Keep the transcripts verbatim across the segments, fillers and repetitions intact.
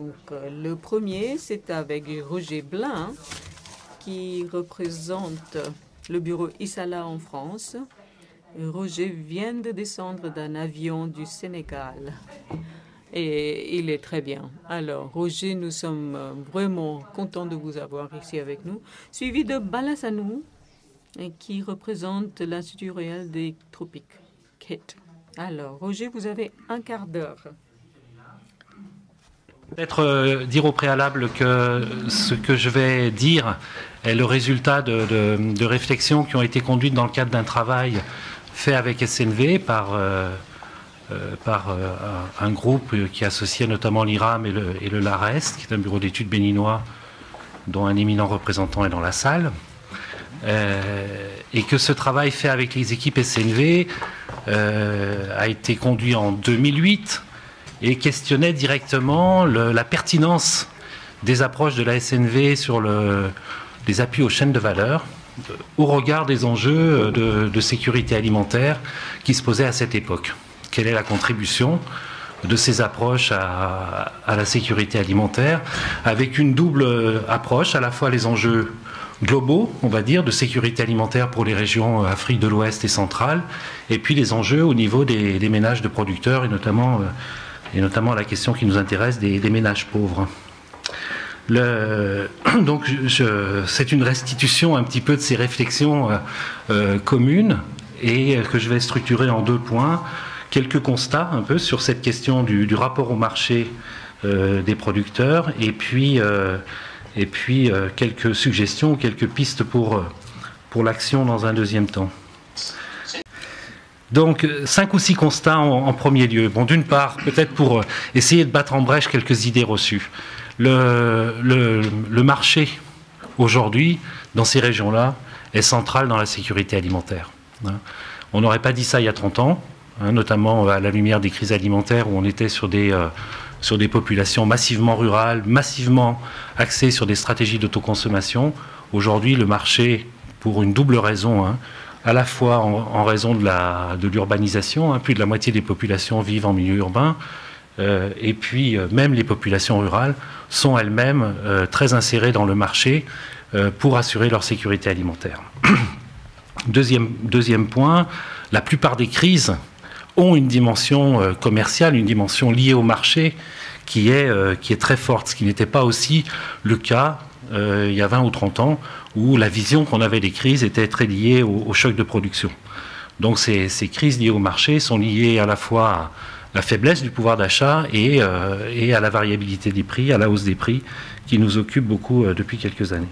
Donc, euh, le premier, c'est avec Roger Blin, qui représente le bureau Isala en France. Roger vient de descendre d'un avion du Sénégal et il est très bien. Alors, Roger, nous sommes vraiment contents de vous avoir ici avec nous, suivi de Balasanou, qui représente l'Institut réel des tropiques, K I T. Alors, Roger, vous avez un quart d'heure. Peut-être euh, dire au préalable que ce que je vais dire est le résultat de, de, de réflexions qui ont été conduites dans le cadre d'un travail fait avec S N V par, euh, euh, par euh, un groupe qui associait notamment l'I R A M et le, et le LARES, qui est un bureau d'études béninois dont un éminent représentant est dans la salle. Euh, et que ce travail fait avec les équipes S N V euh, a été conduit en deux mille huit et questionnait directement le, la pertinence des approches de la S N V sur le, les appuis aux chaînes de valeur au regard des enjeux de, de sécurité alimentaire qui se posaient à cette époque. Quelle est la contribution de ces approches à, à la sécurité alimentaire, avec une double approche, à la fois les enjeux globaux, on va dire, de sécurité alimentaire pour les régions Afrique de l'Ouest et centrale, et puis les enjeux au niveau des, des ménages de producteurs, et notamment, et notamment la question qui nous intéresse des, des ménages pauvres. Le, donc, c'est une restitution un petit peu de ces réflexions euh, communes, et que je vais structurer en deux points. Quelques constats un peu sur cette question du, du rapport au marché euh, des producteurs, et puis... Euh, Et puis euh, quelques suggestions, quelques pistes pour, pour l'action dans un deuxième temps. Donc, cinq ou six constats en, en premier lieu. Bon, d'une part, peut-être pour essayer de battre en brèche quelques idées reçues. Le, le, le marché, aujourd'hui, dans ces régions-là, est central dans la sécurité alimentaire. On n'aurait pas dit ça il y a trente ans, hein, notamment à la lumière des crises alimentaires où on était sur des... Euh, sur des populations massivement rurales, massivement axées sur des stratégies d'autoconsommation. Aujourd'hui, le marché, pour une double raison, hein, à la fois en, en raison de, la, de l'urbanisation, hein, plus de la moitié des populations vivent en milieu urbain, euh, et puis euh, même les populations rurales sont elles-mêmes euh, très insérées dans le marché euh, pour assurer leur sécurité alimentaire. Deuxième, deuxième point, la plupart des crises ont une dimension euh, commerciale, une dimension liée au marché qui est, euh, qui est très forte, ce qui n'était pas aussi le cas euh, il y a vingt ou trente ans, où la vision qu'on avait des crises était très liée au, au choc de production. Donc ces, ces crises liées au marché sont liées à la fois à la faiblesse du pouvoir d'achat et, euh, et à la variabilité des prix, à la hausse des prix, qui nous occupe beaucoup euh, depuis quelques années.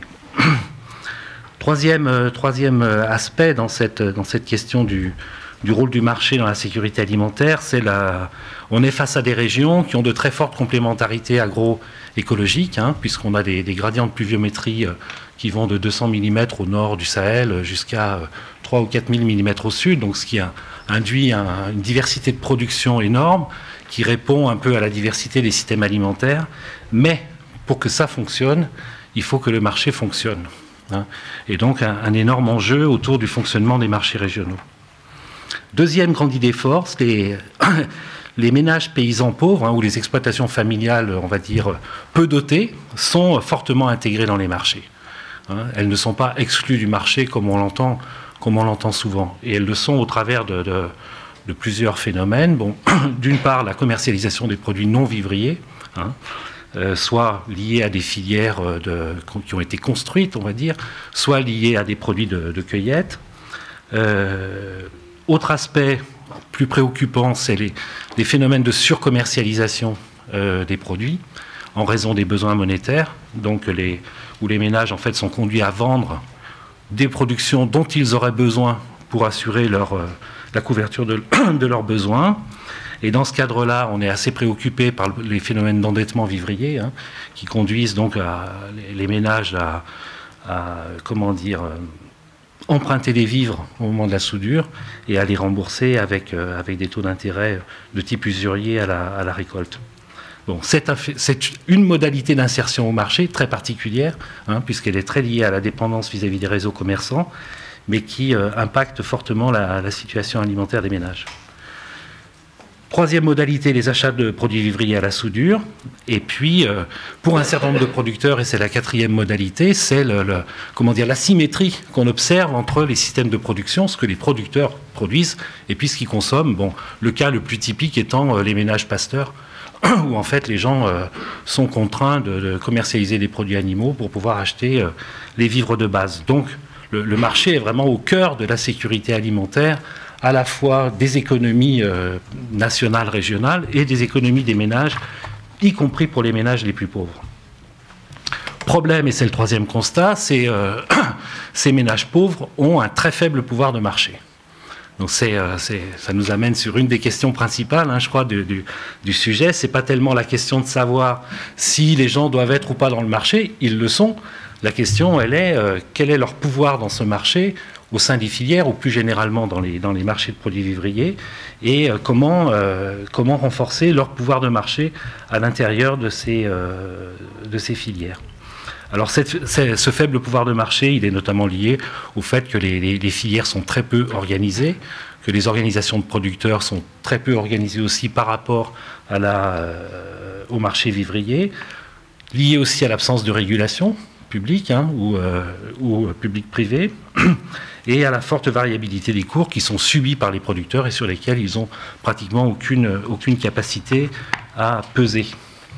Troisième, euh, troisième aspect dans cette, dans cette question du... du rôle du marché dans la sécurité alimentaire, c'est la... on est face à des régions qui ont de très fortes complémentarités agroécologiques, hein, puisqu'on a des, des gradients de pluviométrie euh, qui vont de deux cents millimètres au nord du Sahel jusqu'à euh, trois ou quatre mille millimètres au sud, donc ce qui a induit un, une diversité de production énorme qui répond un peu à la diversité des systèmes alimentaires. Mais pour que ça fonctionne, il faut que le marché fonctionne, hein, et donc un, un énorme enjeu autour du fonctionnement des marchés régionaux. Deuxième grande idée force, les, les ménages paysans pauvres, hein, ou les exploitations familiales, on va dire, peu dotées, sont fortement intégrées dans les marchés. Hein. Elles ne sont pas exclues du marché comme on l'entend, comme on l'entend souvent. Et elles le sont au travers de, de, de plusieurs phénomènes. Bon, d'une part, la commercialisation des produits non vivriers, hein, euh, soit liée à des filières de, qui ont été construites, on va dire, soit liée à des produits de, de cueillette. Euh, Autre aspect plus préoccupant, c'est les, les phénomènes de surcommercialisation euh, des produits en raison des besoins monétaires, donc les, où les ménages en fait sont conduits à vendre des productions dont ils auraient besoin pour assurer leur, euh, la couverture de, de leurs besoins. Et dans ce cadre-là, on est assez préoccupé par les phénomènes d'endettement vivrier, hein, qui conduisent donc à, les, les ménages à, à comment dire, euh, emprunter des vivres au moment de la soudure et à les rembourser avec, euh, avec des taux d'intérêt de type usurier à la, à la récolte. Bon, c'est, un, c'est une modalité d'insertion au marché très particulière, hein, puisqu'elle est très liée à la dépendance vis-à-vis des réseaux commerçants, mais qui euh, impacte fortement la, la situation alimentaire des ménages. Troisième modalité, les achats de produits vivriers à la soudure. Et puis, euh, pour un certain nombre de producteurs, et c'est la quatrième modalité, c'est le, le, comment dire, l'asymétrie qu'on observe entre les systèmes de production, ce que les producteurs produisent, et puis ce qu'ils consomment. Bon, le cas le plus typique étant euh, les ménages pasteurs, où en fait les gens euh, sont contraints de, de commercialiser des produits animaux pour pouvoir acheter euh, les vivres de base. Donc, le, le marché est vraiment au cœur de la sécurité alimentaire, à la fois des économies euh, nationales, régionales, et des économies des ménages, y compris pour les ménages les plus pauvres. Problème, et c'est le troisième constat, c'est euh, ces ménages pauvres ont un très faible pouvoir de marché. Donc c'est, euh, c'est, ça nous amène sur une des questions principales, hein, je crois, du, du, du sujet. C'est pas tellement la question de savoir si les gens doivent être ou pas dans le marché, ils le sont. La question, elle est, euh, quel est leur pouvoir dans ce marché au sein des filières ou plus généralement dans les, dans les marchés de produits vivriers, et euh, comment, euh, comment renforcer leur pouvoir de marché à l'intérieur de ces, euh, de ces filières. Alors cette, ce faible pouvoir de marché, il est notamment lié au fait que les, les, les filières sont très peu organisées, que les organisations de producteurs sont très peu organisées aussi par rapport à la, euh, au marché vivrier, lié aussi à l'absence de régulation publique, hein, ou, euh, ou public-privé, et à la forte variabilité des cours qui sont subis par les producteurs et sur lesquels ils n'ont pratiquement aucune, aucune capacité à peser.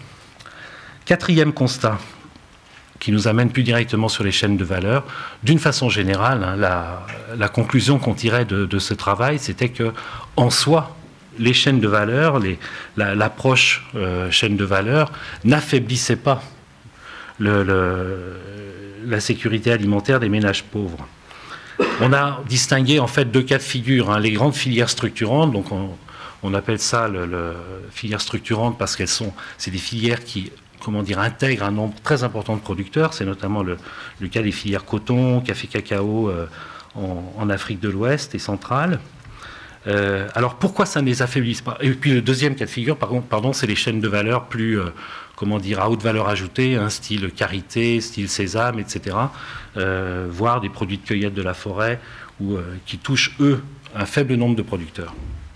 Quatrième constat, qui nous amène plus directement sur les chaînes de valeur. D'une façon générale, hein, la, la conclusion qu'on tirait de, de ce travail, c'était que, en soi, les chaînes de valeur, les, la, l'approche euh, chaîne de valeur, n'affaiblissait pas le, le, la sécurité alimentaire des ménages pauvres. On a distingué en fait deux cas de figure, hein, les grandes filières structurantes, donc on, on appelle ça le, le filières structurantes parce qu'elles sont, c'est des filières qui, comment dire, intègrent un nombre très important de producteurs. C'est notamment le, le cas des filières coton, café, cacao euh, en, en Afrique de l'Ouest et centrale. Euh, alors pourquoi ça ne les affaiblit pas? Et puis le deuxième cas de figure, pardon, pardon c'est les chaînes de valeur plus, euh, comment dire, à haute valeur ajoutée, hein, style karité, style sésame, et cetera. Euh, voire des produits de cueillette de la forêt, ou, euh, qui touchent, eux, un faible nombre de producteurs.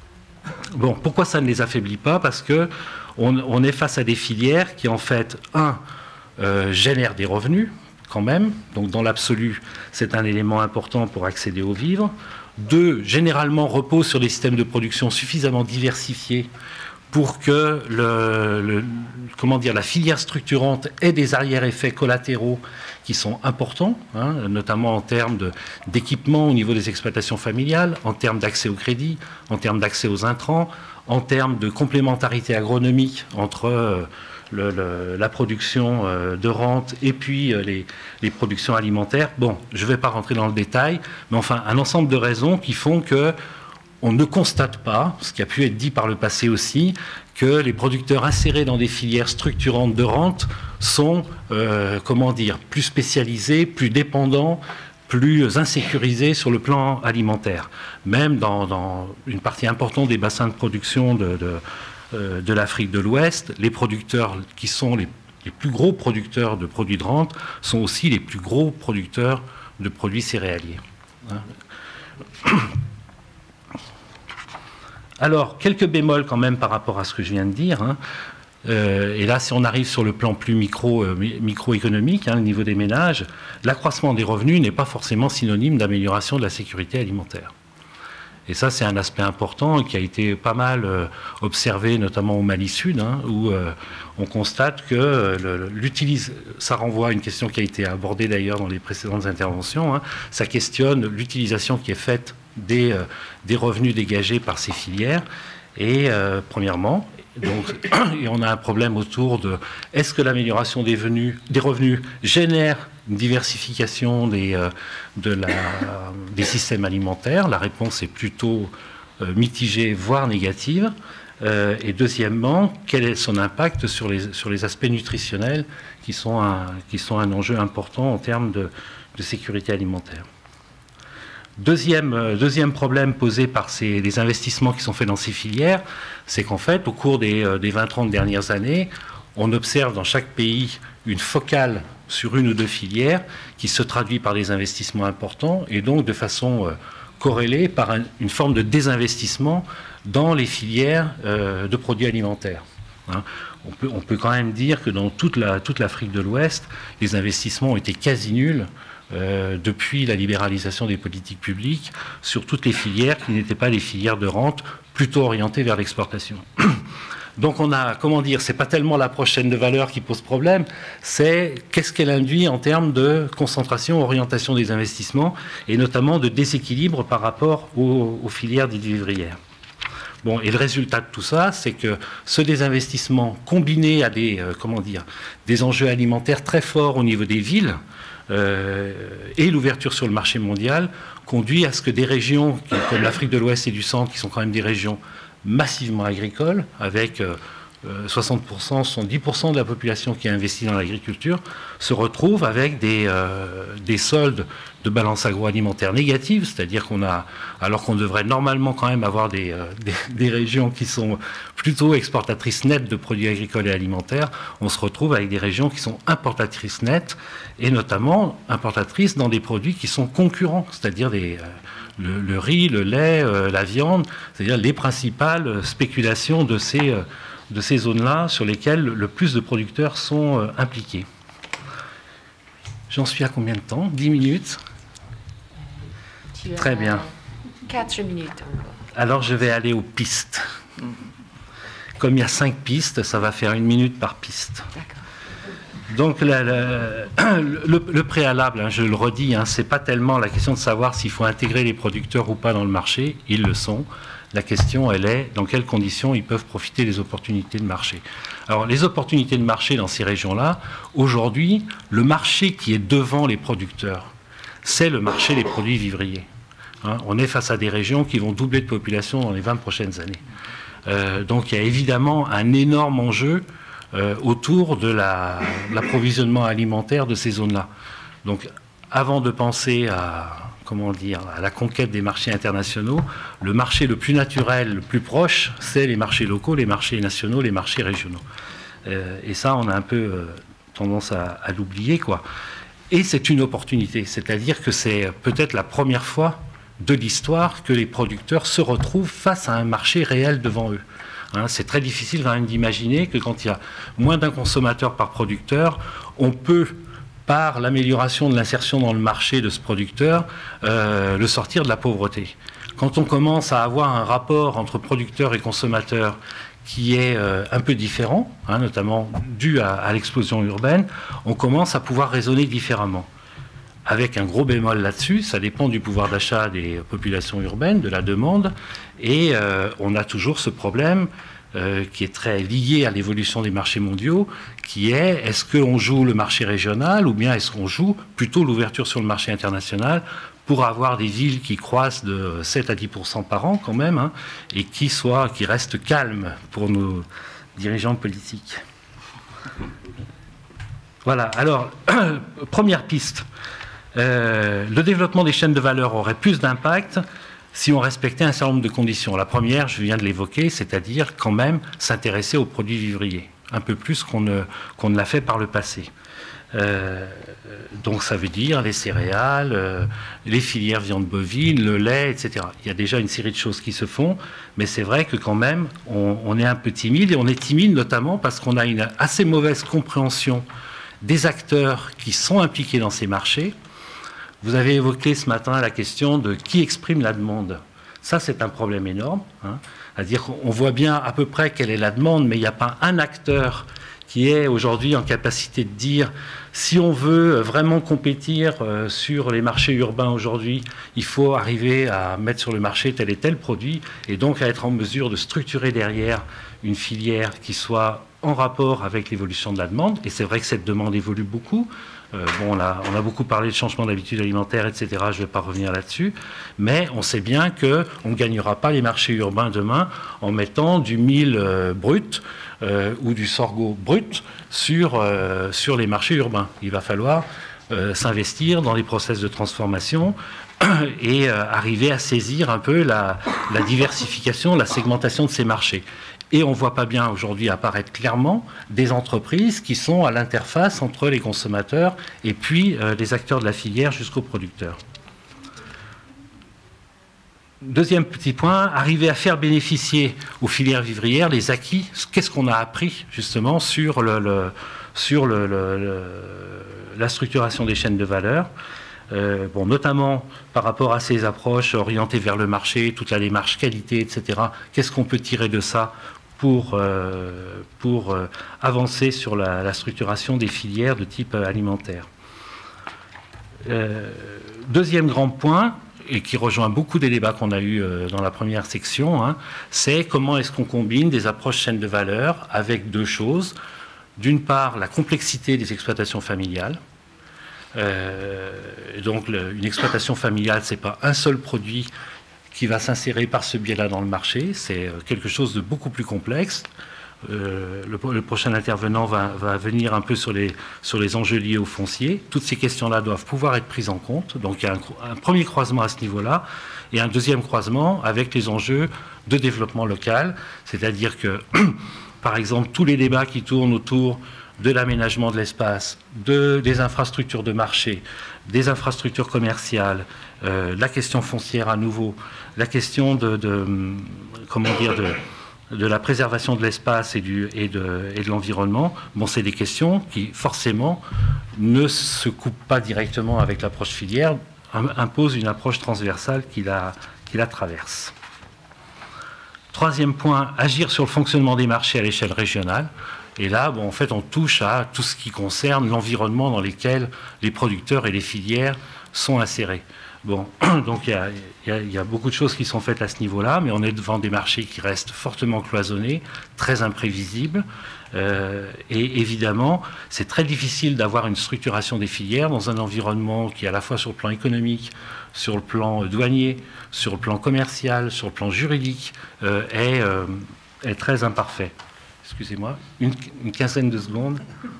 Bon, pourquoi ça ne les affaiblit pas? Parce que on, on est face à des filières qui, en fait, un, euh, génèrent des revenus, quand même. Donc, dans l'absolu, c'est un élément important pour accéder aux vivres. Deux, généralement reposent sur des systèmes de production suffisamment diversifiés pour que le, le, comment dire, la filière structurante ait des arrière-effets collatéraux qui sont importants, hein, notamment en termes de, d'équipement au niveau des exploitations familiales, en termes d'accès au crédit, en termes d'accès aux intrants, en termes de complémentarité agronomique entre euh, le, le, la production euh, de rente et puis euh, les, les productions alimentaires. Bon, je ne vais pas rentrer dans le détail, mais enfin, un ensemble de raisons qui font que on ne constate pas, ce qui a pu être dit par le passé aussi, que les producteurs insérés dans des filières structurantes de rente sont, euh, comment dire, plus spécialisés, plus dépendants, plus insécurisés sur le plan alimentaire. Même dans, dans une partie importante des bassins de production de, de, euh, de l'Afrique de l'Ouest, les producteurs qui sont les, les plus gros producteurs de produits de rente sont aussi les plus gros producteurs de produits céréaliers. Hein. Alors, quelques bémols quand même par rapport à ce que je viens de dire. Hein. Euh, et là, si on arrive sur le plan plus micro, euh, microéconomique, hein, le niveau des ménages, l'accroissement des revenus n'est pas forcément synonyme d'amélioration de la sécurité alimentaire. Et ça, c'est un aspect important qui a été pas mal euh, observé, notamment au Mali Sud, hein, où euh, on constate que euh, l'utilise, ça renvoie à une question qui a été abordée d'ailleurs dans les précédentes interventions, hein, ça questionne l'utilisation qui est faite des, euh, des revenus dégagés par ces filières. Et euh, premièrement, donc, et on a un problème autour de est-ce que l'amélioration des, des revenus génère une diversification des, euh, de la, des systèmes alimentaires? La réponse est plutôt euh, mitigée, voire négative. Euh, et deuxièmement, quel est son impact sur les, sur les aspects nutritionnels qui sont un, qui sont un enjeu important en termes de, de sécurité alimentaire? Deuxième, euh, deuxième problème posé par ces, les investissements qui sont faits dans ces filières, c'est qu'en fait, au cours des, euh, des vingt trente dernières années, on observe dans chaque pays une focale sur une ou deux filières qui se traduit par des investissements importants et donc de façon euh, corrélée par un, une forme de désinvestissement dans les filières euh, de produits alimentaires. Hein. On peut, on peut quand même dire que dans toute la, toute l'Afrique de l'Ouest, les investissements ont été quasi nuls euh, depuis la libéralisation des politiques publiques sur toutes les filières qui n'étaient pas des filières de rente, plutôt orientées vers l'exportation. Donc on a, comment dire, c'est pas tellement l'approche chaîne de valeur qui pose problème, c'est qu'est-ce qu'elle induit en termes de concentration, orientation des investissements, et notamment de déséquilibre par rapport aux, aux filières dites vivrières. Bon, et le résultat de tout ça, c'est que ce désinvestissement combiné à des, euh, comment dire, des enjeux alimentaires très forts au niveau des villes euh, et l'ouverture sur le marché mondial conduit à ce que des régions comme l'Afrique de l'Ouest et du Centre, qui sont quand même des régions massivement agricoles, avec euh, soixante pour cent, soixante-dix pour cent de la population qui investit dans l'agriculture, se retrouvent avec des, euh, des soldes de balance agroalimentaire négative, c'est-à-dire qu'on a, alors qu'on devrait normalement quand même avoir des, euh, des, des régions qui sont plutôt exportatrices nettes de produits agricoles et alimentaires, on se retrouve avec des régions qui sont importatrices nettes, et notamment importatrices dans des produits qui sont concurrents, c'est-à-dire des... Euh, Le, le riz, le lait, euh, la viande, c'est-à-dire les principales spéculations de ces, euh, de ces zones-là sur lesquelles le plus de producteurs sont euh, impliqués. J'en suis à combien de temps? dix minutes? Tu Très bien. quatre minutes. Alors je vais aller aux pistes. Comme il y a cinq pistes, ça va faire une minute par piste. D'accord. Donc la, la, le, le préalable, hein, je le redis, hein, ce n'est pas tellement la question de savoir s'il faut intégrer les producteurs ou pas dans le marché, ils le sont. La question, elle est dans quelles conditions ils peuvent profiter des opportunités de marché. Alors les opportunités de marché dans ces régions-là, aujourd'hui, le marché qui est devant les producteurs, c'est le marché des produits vivriers. Hein, on est face à des régions qui vont doubler de population dans les vingt prochaines années. Euh, donc il y a évidemment un énorme enjeu Euh, autour de la, l'approvisionnement alimentaire de ces zones-là. Donc, avant de penser à, comment dire, à la conquête des marchés internationaux, le marché le plus naturel, le plus proche, c'est les marchés locaux, les marchés nationaux, les marchés régionaux. Euh, et ça, on a un peu euh, tendance à, à l'oublier, quoi. Et c'est une opportunité, c'est-à-dire que c'est peut-être la première fois de l'histoire que les producteurs se retrouvent face à un marché réel devant eux. Hein, c'est très difficile quand même d'imaginer que quand il y a moins d'un consommateur par producteur, on peut, par l'amélioration de l'insertion dans le marché de ce producteur, euh, le sortir de la pauvreté. Quand on commence à avoir un rapport entre producteur et consommateur qui est euh, un peu différent, hein, notamment dû à, à l'explosion urbaine, on commence à pouvoir raisonner différemment. Avec un gros bémol là-dessus, ça dépend du pouvoir d'achat des populations urbaines, de la demande, et euh, on a toujours ce problème euh, qui est très lié à l'évolution des marchés mondiaux, qui est est-ce qu'on joue le marché régional ou bien est-ce qu'on joue plutôt l'ouverture sur le marché international pour avoir des villes qui croissent de sept à dix pour cent par an quand même, hein, et qui, soient, qui restent calmes pour nos dirigeants politiques. Voilà, alors, première piste. Euh, le développement des chaînes de valeur aurait plus d'impact si on respectait un certain nombre de conditions. La première, je viens de l'évoquer, c'est-à-dire quand même s'intéresser aux produits vivriers, un peu plus qu'on ne, qu'on ne l'a fait par le passé. Euh, donc ça veut dire les céréales, euh, les filières viande bovine, le lait, et cetera. Il y a déjà une série de choses qui se font, mais c'est vrai que quand même, on, on est un peu timide, et on est timide notamment parce qu'on a une assez mauvaise compréhension des acteurs qui sont impliqués dans ces marchés. Vous avez évoqué ce matin la question de qui exprime la demande. Ça, c'est un problème énorme. Hein. C'est-à-dire qu'on voit bien à peu près quelle est la demande, mais il n'y a pas un acteur qui est aujourd'hui en capacité de dire si on veut vraiment compétir euh, sur les marchés urbains aujourd'hui, il faut arriver à mettre sur le marché tel et tel produit et donc à être en mesure de structurer derrière une filière qui soit en rapport avec l'évolution de la demande. Et c'est vrai que cette demande évolue beaucoup. Euh, bon, on a, on a beaucoup parlé de changement d'habitude alimentaire, et cetera. Je ne vais pas revenir là-dessus. Mais on sait bien qu'on ne gagnera pas les marchés urbains demain en mettant du mil euh, brut euh, ou du sorgho brut sur, euh, sur les marchés urbains. Il va falloir euh, s'investir dans les process de transformation et euh, arriver à saisir un peu la, la diversification, la segmentation de ces marchés. Et on ne voit pas bien aujourd'hui apparaître clairement des entreprises qui sont à l'interface entre les consommateurs et puis euh, les acteurs de la filière jusqu'aux producteurs. deuxième petit point, arriver à faire bénéficier aux filières vivrières les acquis. Qu'est-ce qu'on a appris justement sur, le, le, sur le, le, le, la structuration des chaînes de valeur, euh, bon, notamment par rapport à ces approches orientées vers le marché, toute la démarche qualité, et cetera. Qu'est-ce qu'on peut tirer de ça pour, euh, pour euh, avancer sur la, la structuration des filières de type alimentaire. Euh, deuxième grand point, et qui rejoint beaucoup des débats qu'on a eus euh, dans la première section, hein, c'est comment est-ce qu'on combine des approches chaînes de valeur avec deux choses. D'une part, la complexité des exploitations familiales. Euh, donc, le, une exploitation familiale, ce n'est pas un seul produit qui va s'insérer par ce biais-là dans le marché, c'est quelque chose de beaucoup plus complexe. Euh, le, le prochain intervenant va, va venir un peu sur les, sur les enjeux liés au foncier. Toutes ces questions-là doivent pouvoir être prises en compte. Donc il y a un, un premier croisement à ce niveau-là et un deuxième croisement avec les enjeux de développement local. C'est-à-dire que, par exemple, tous les débats qui tournent autour de l'aménagement de l'espace, de, des infrastructures de marché, des infrastructures commerciales, euh, la question foncière à nouveau, la question de, de comment dire, de de la préservation de l'espace et, du, et de, et de l'environnement, bon, c'est des questions qui, forcément, ne se coupent pas directement avec l'approche filière, imposent une approche transversale qui la, qui la traverse. Troisième point, agir sur le fonctionnement des marchés à l'échelle régionale. Et là, bon, en fait, on touche à tout ce qui concerne l'environnement dans lequel les producteurs et les filières sont insérés. Bon, donc il y, a, il, y a, il y a beaucoup de choses qui sont faites à ce niveau-là, mais on est devant des marchés qui restent fortement cloisonnés, très imprévisibles. Euh, et évidemment, c'est très difficile d'avoir une structuration des filières dans un environnement qui, à la fois sur le plan économique, sur le plan douanier, sur le plan commercial, sur le plan juridique, euh, est, euh, est très imparfait. Excusez-moi, une, une quinzaine de secondes.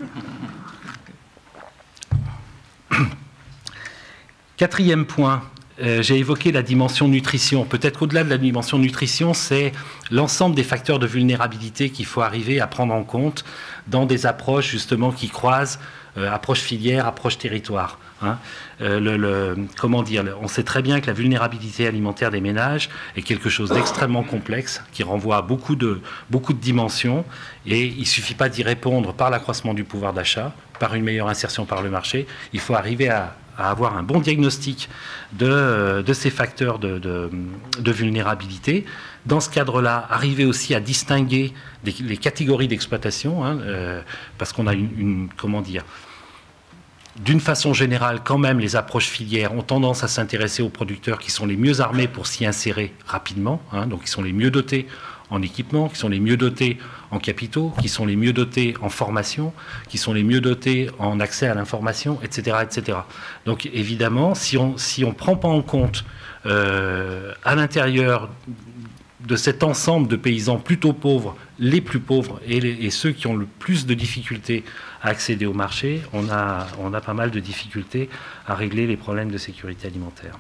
Quatrième point, euh, j'ai évoqué la dimension nutrition. Peut-être qu'au-delà de la dimension nutrition, c'est l'ensemble des facteurs de vulnérabilité qu'il faut arriver à prendre en compte dans des approches justement qui croisent euh, approche filière, approche territoire. Hein. Euh, le, le, comment dire, on sait très bien que la vulnérabilité alimentaire des ménages est quelque chose d'extrêmement complexe, qui renvoie à beaucoup de, beaucoup de dimensions, et il ne suffit pas d'y répondre par l'accroissement du pouvoir d'achat, par une meilleure insertion par le marché. Il faut arriver à à avoir un bon diagnostic de, de ces facteurs de, de, de vulnérabilité. Dans ce cadre-là, arriver aussi à distinguer des, les catégories d'exploitation, hein, euh, parce qu'on a une, une, comment dire, d'une façon générale, quand même, les approches filières ont tendance à s'intéresser aux producteurs qui sont les mieux armés pour s'y insérer rapidement, hein, donc qui sont les mieux dotés en équipement, qui sont les mieux dotés en capitaux, qui sont les mieux dotés en formation, qui sont les mieux dotés en accès à l'information, et cetera, et cetera. Donc évidemment, si on si on prend pas en compte euh, à l'intérieur de cet ensemble de paysans plutôt pauvres, les plus pauvres et, les, et ceux qui ont le plus de difficultés à accéder au marché, on a, on a pas mal de difficultés à régler les problèmes de sécurité alimentaire.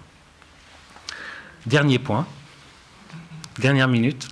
Dernier point, dernière minute.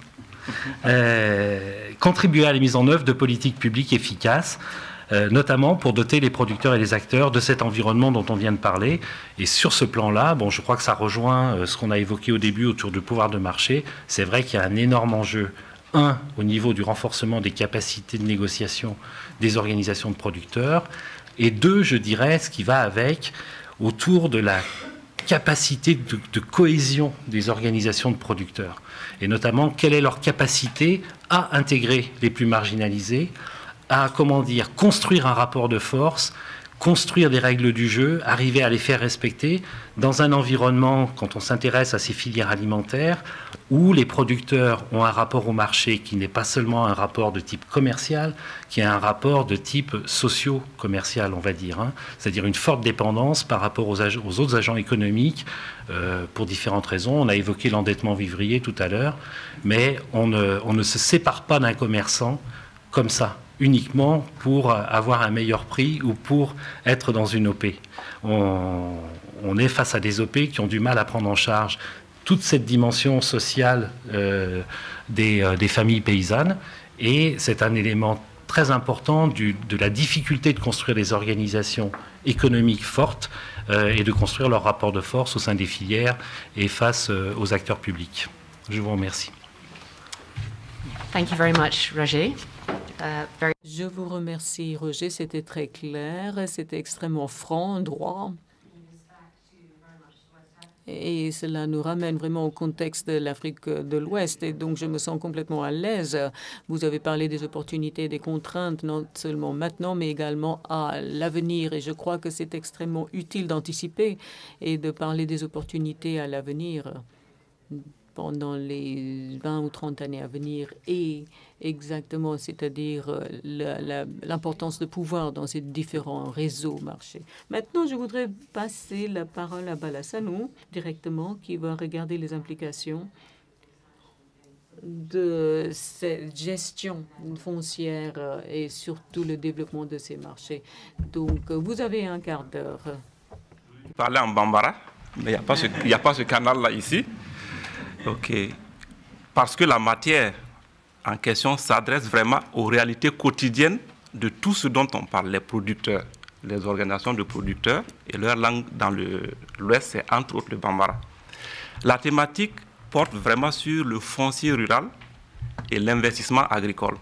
Euh, contribuer à la mise en œuvre de politiques publiques efficaces, euh, notamment pour doter les producteurs et les acteurs de cet environnement dont on vient de parler. Et sur ce plan-là, bon, je crois que ça rejoint euh, ce qu'on a évoqué au début autour du pouvoir de marché. C'est vrai qu'il y a un énorme enjeu, un, au niveau du renforcement des capacités de négociation des organisations de producteurs, et deux, je dirais, ce qui va avec, autour de la capacité de, de cohésion des organisations de producteurs. Et notamment, quelle est leur capacité à intégrer les plus marginalisés, à, comment dire, construire un rapport de force, construire des règles du jeu, arriver à les faire respecter dans un environnement, quand on s'intéresse à ces filières alimentaires, où les producteurs ont un rapport au marché qui n'est pas seulement un rapport de type commercial, qui est un rapport de type socio-commercial, on va dire, hein. C'est-à-dire une forte dépendance par rapport aux, aux autres agents économiques, euh, pour différentes raisons. On a évoqué l'endettement vivrier tout à l'heure, mais on ne, on ne se sépare pas d'un commerçant comme ça, uniquement pour avoir un meilleur prix ou pour être dans une O P. On, on est face à des O P qui ont du mal à prendre en charge toute cette dimension sociale euh, des, euh, des familles paysannes, et c'est un élément très important du, de la difficulté de construire des organisations économiques fortes euh, et de construire leur rapport de force au sein des filières et face euh, aux acteurs publics. Je vous remercie. Thank you very much, Roger. Uh, very... Je vous remercie, Roger. C'était très clair, c'était extrêmement franc, droit. Et cela nous ramène vraiment au contexte de l'Afrique de l'Ouest. Et donc, je me sens complètement à l'aise. Vous avez parlé des opportunités et des contraintes, non seulement maintenant, mais également à l'avenir. Et je crois que c'est extrêmement utile d'anticiper et de parler des opportunités à l'avenir pendant les vingt ou trente années à venir. Et exactement, c'est-à-dire l'importance de pouvoir dans ces différents réseaux marchés. Maintenant, je voudrais passer la parole à Bala Sanou, directement, qui va regarder les implications de cette gestion foncière et surtout le développement de ces marchés. Donc, vous avez un quart d'heure. Parler en bambara, mais il n'y a pas ce canal-là ici. OK. Parce que la matière en question s'adresse vraiment aux réalités quotidiennes de tout ce dont on parle, les producteurs, les organisations de producteurs, et leur langue dans l'Ouest, c'est entre autres le bambara. La thématique porte vraiment sur le foncier rural et l'investissement agricole.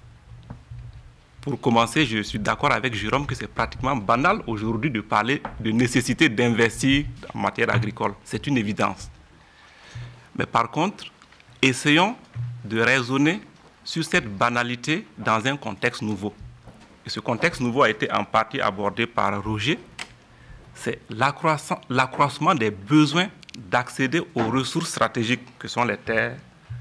Pour commencer, je suis d'accord avec Jérôme que c'est pratiquement banal aujourd'hui de parler de nécessité d'investir en matière agricole. C'est une évidence. Mais par contre, essayons de raisonner sur cette banalité dans un contexte nouveau. Et ce contexte nouveau a été en partie abordé par Roger. C'est l'accroissement des besoins d'accéder aux ressources stratégiques que sont les terres,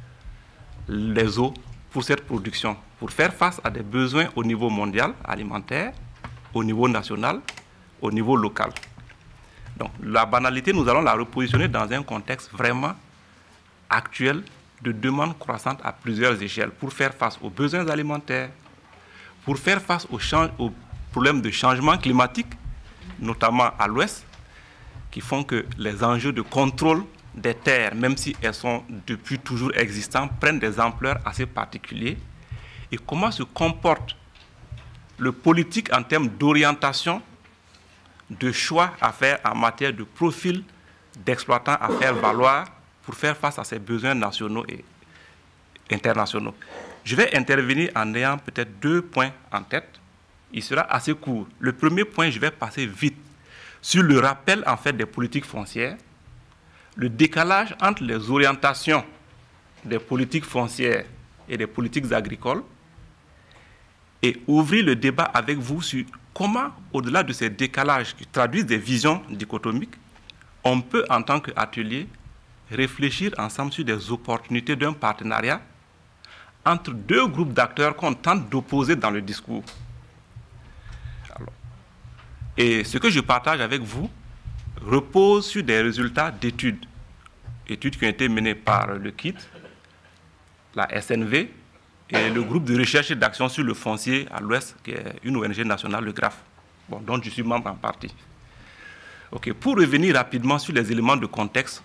les eaux, pour cette production, pour faire face à des besoins au niveau mondial, alimentaire, au niveau national, au niveau local. Donc la banalité, nous allons la repositionner dans un contexte vraiment actuel de demande croissante à plusieurs échelles pour faire face aux besoins alimentaires, pour faire face aux, aux problèmes de changement climatique, notamment à l'Ouest, qui font que les enjeux de contrôle des terres, même si elles sont depuis toujours existantes, prennent des ampleurs assez particulières. Et comment se comporte le politique en termes d'orientation, de choix à faire en matière de profil d'exploitants à faire valoir pour faire face à ces besoins nationaux et internationaux. Je vais intervenir en ayant peut-être deux points en tête. Il sera assez court. Le premier point, je vais passer vite sur le rappel en fait des politiques foncières, le décalage entre les orientations des politiques foncières et des politiques agricoles, et ouvrir le débat avec vous sur comment, au-delà de ces décalages qui traduisent des visions dichotomiques, on peut, en tant qu'atelier, réfléchir ensemble sur des opportunités d'un partenariat entre deux groupes d'acteurs qu'on tente d'opposer dans le discours. Alors, et ce que je partage avec vous repose sur des résultats d'études, études qui ont été menées par le K I T, la S N V et le groupe de recherche et d'action sur le foncier à l'Ouest, qui est une O N G nationale, le G R A F, bon, dont je suis membre en partie. Okay. Pour revenir rapidement sur les éléments de contexte,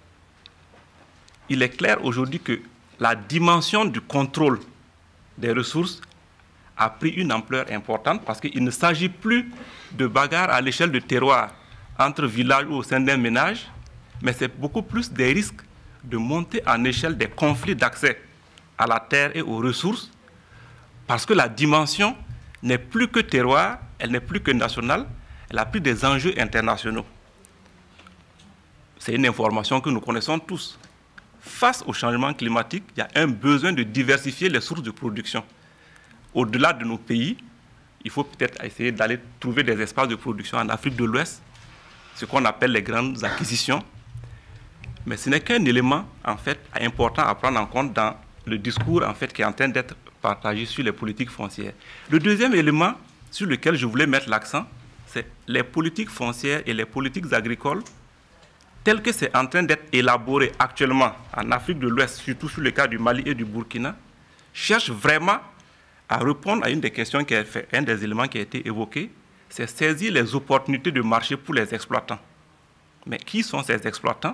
il est clair aujourd'hui que la dimension du contrôle des ressources a pris une ampleur importante parce qu'il ne s'agit plus de bagarres à l'échelle de terroir entre villages ou au sein d'un ménage, mais c'est beaucoup plus des risques de monter en échelle des conflits d'accès à la terre et aux ressources, parce que la dimension n'est plus que terroir, elle n'est plus que nationale, elle a pris des enjeux internationaux. C'est une information que nous connaissons tous. Face au changement climatique, il y a un besoin de diversifier les sources de production. Au-delà de nos pays, il faut peut-être essayer d'aller trouver des espaces de production en Afrique de l'Ouest, ce qu'on appelle les grandes acquisitions. Mais ce n'est qu'un élément en fait, important à prendre en compte dans le discours en fait, qui est en train d'être partagé sur les politiques foncières. Le deuxième élément sur lequel je voulais mettre l'accent, c'est les politiques foncières et les politiques agricoles telles que c'est en train d'être élaboré actuellement en Afrique de l'Ouest, surtout sur le cas du Mali et du Burkina, cherchent vraiment à répondre à une des questions qui a fait, un des éléments qui a été évoqué, c'est saisir les opportunités de marché pour les exploitants. Mais qui sont ces exploitants?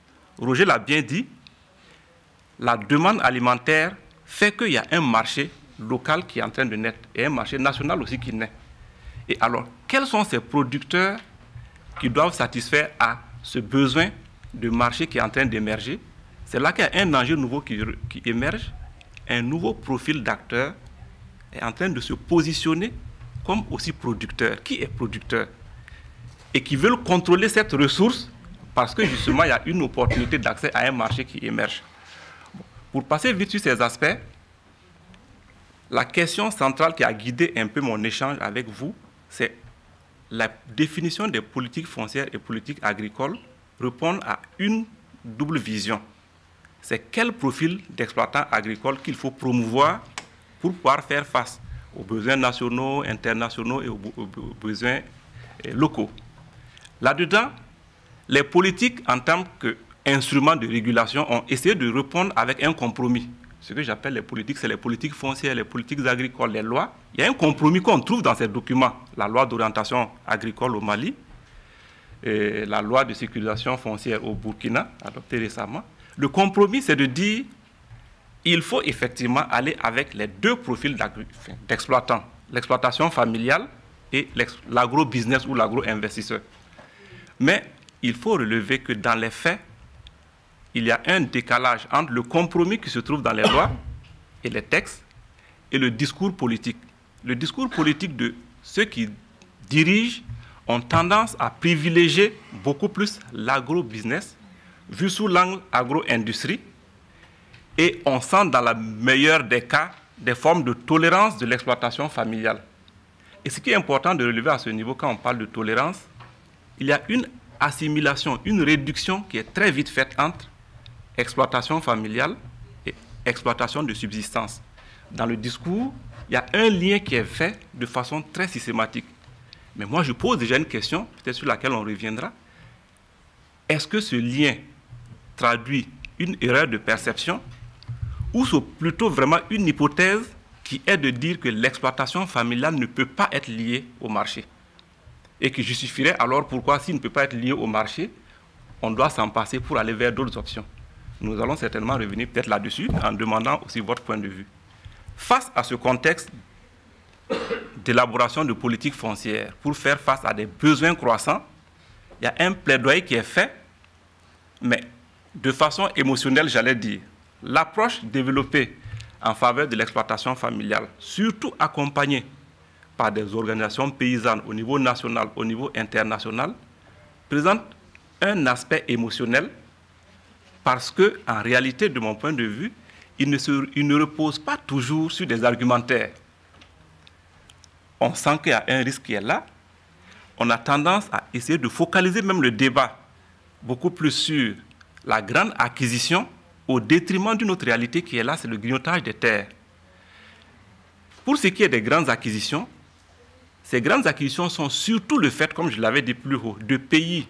Roger l'a bien dit, la demande alimentaire fait qu'il y a un marché local qui est en train de naître et un marché national aussi qui naît. Et alors, quels sont ces producteurs qui doivent satisfaire à ce besoin de marché qui est en train d'émerger? C'est là qu'il y a un enjeu nouveau qui, qui émerge, un nouveau profil d'acteur est en train de se positionner comme aussi producteur. Qui est producteur? Et qui veulent contrôler cette ressource parce que justement, il y a une opportunité d'accès à un marché qui émerge. Bon, pour passer vite sur ces aspects, la question centrale qui a guidé un peu mon échange avec vous, c'est la définition des politiques foncières et politiques agricoles répondent à une double vision. C'est quel profil d'exploitants agricoles qu'il faut promouvoir pour pouvoir faire face aux besoins nationaux, internationaux et aux besoins locaux. Là-dedans, les politiques en tant qu'instruments de régulation ont essayé de répondre avec un compromis. Ce que j'appelle les politiques, c'est les politiques foncières, les politiques agricoles, les lois. Il y a un compromis qu'on trouve dans ces documents. La loi d'orientation agricole au Mali, et la loi de sécurisation foncière au Burkina, adoptée récemment. Le compromis, c'est de dire qu'il faut effectivement aller avec les deux profils d'exploitants, l'exploitation familiale et l'agro-business ou l'agro-investisseur. Mais il faut relever que dans les faits, il y a un décalage entre le compromis qui se trouve dans les lois et les textes et le discours politique. Le discours politique de ceux qui dirigent ont tendance à privilégier beaucoup plus l'agro-business vu sous l'angle agro-industrie et on sent dans la meilleure des cas des formes de tolérance de l'exploitation familiale. Et ce qui est important de relever à ce niveau quand on parle de tolérance, il y a une assimilation, une réduction qui est très vite faite entre exploitation familiale et exploitation de subsistance. Dans le discours, il y a un lien qui est fait de façon très systématique. Mais moi, je pose déjà une question, peut-être sur laquelle on reviendra. Est-ce que ce lien traduit une erreur de perception ou c'est plutôt vraiment une hypothèse qui est de dire que l'exploitation familiale ne peut pas être liée au marché? Et qui justifierait alors pourquoi, s'il ne peut pas être lié au marché, on doit s'en passer pour aller vers d'autres options. Nous allons certainement revenir peut-être là-dessus en demandant aussi votre point de vue. Face à ce contexte d'élaboration de politiques foncières pour faire face à des besoins croissants, il y a un plaidoyer qui est fait, mais de façon émotionnelle, j'allais dire. L'approche développée en faveur de l'exploitation familiale, surtout accompagnée par des organisations paysannes au niveau national, au niveau international, présente un aspect émotionnel parce que, en réalité, de mon point de vue, il ne, se, il ne repose pas toujours sur des argumentaires. On sent qu'il y a un risque qui est là. On a tendance à essayer de focaliser même le débat beaucoup plus sur la grande acquisition au détriment d'une autre réalité qui est là, c'est le grignotage des terres. Pour ce qui est des grandes acquisitions, ces grandes acquisitions sont surtout le fait, comme je l'avais dit plus haut, de pays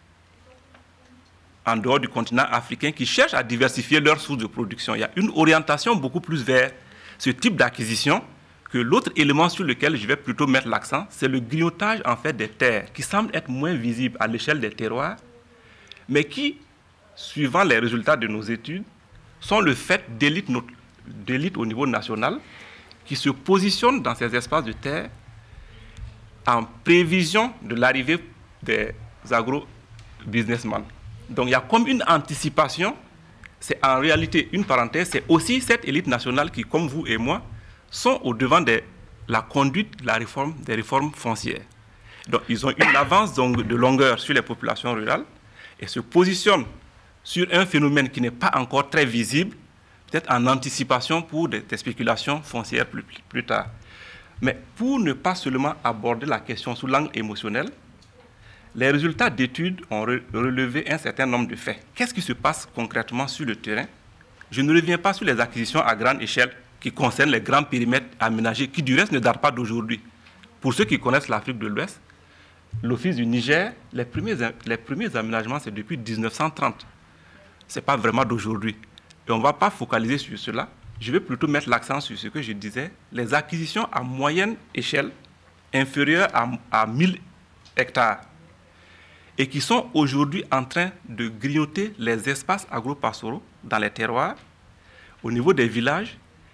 en dehors du continent africain qui cherchent à diversifier leurs sources de production. Il y a une orientation beaucoup plus vers ce type d'acquisition que l'autre élément sur lequel je vais plutôt mettre l'accent, c'est le grignotage en fait des terres qui semble être moins visible à l'échelle des terroirs, mais qui, suivant les résultats de nos études, sont le fait d'élites d'élites au niveau national qui se positionnent dans ces espaces de terre en prévision de l'arrivée des agro-businessmen. Donc il y a comme une anticipation, c'est en réalité une parenthèse, c'est aussi cette élite nationale qui, comme vous et moi, sont au devant de la conduite de la réforme, des réformes foncières. Donc ils ont une avance de longueur sur les populations rurales et se positionnent sur un phénomène qui n'est pas encore très visible, peut-être en anticipation pour des, des spéculations foncières plus, plus, plus tard. Mais pour ne pas seulement aborder la question sous l'angle émotionnel, les résultats d'études ont re relevé un certain nombre de faits. Qu'est-ce qui se passe concrètement sur le terrain? Je ne reviens pas sur les acquisitions à grande échelle qui concernent les grands périmètres aménagés, qui du reste ne datent pas d'aujourd'hui. Pour ceux qui connaissent l'Afrique de l'Ouest, l'Office du Niger, les premiers, les premiers aménagements, c'est depuis mille neuf cent trente. Ce n'est pas vraiment d'aujourd'hui. Et on ne va pas focaliser sur cela. Je vais plutôt mettre l'accent sur ce que je disais, les acquisitions à moyenne échelle, inférieures à, à mille hectares, et qui sont aujourd'hui en train de grignoter les espaces agro-pastoraux dans les terroirs, au niveau des villages,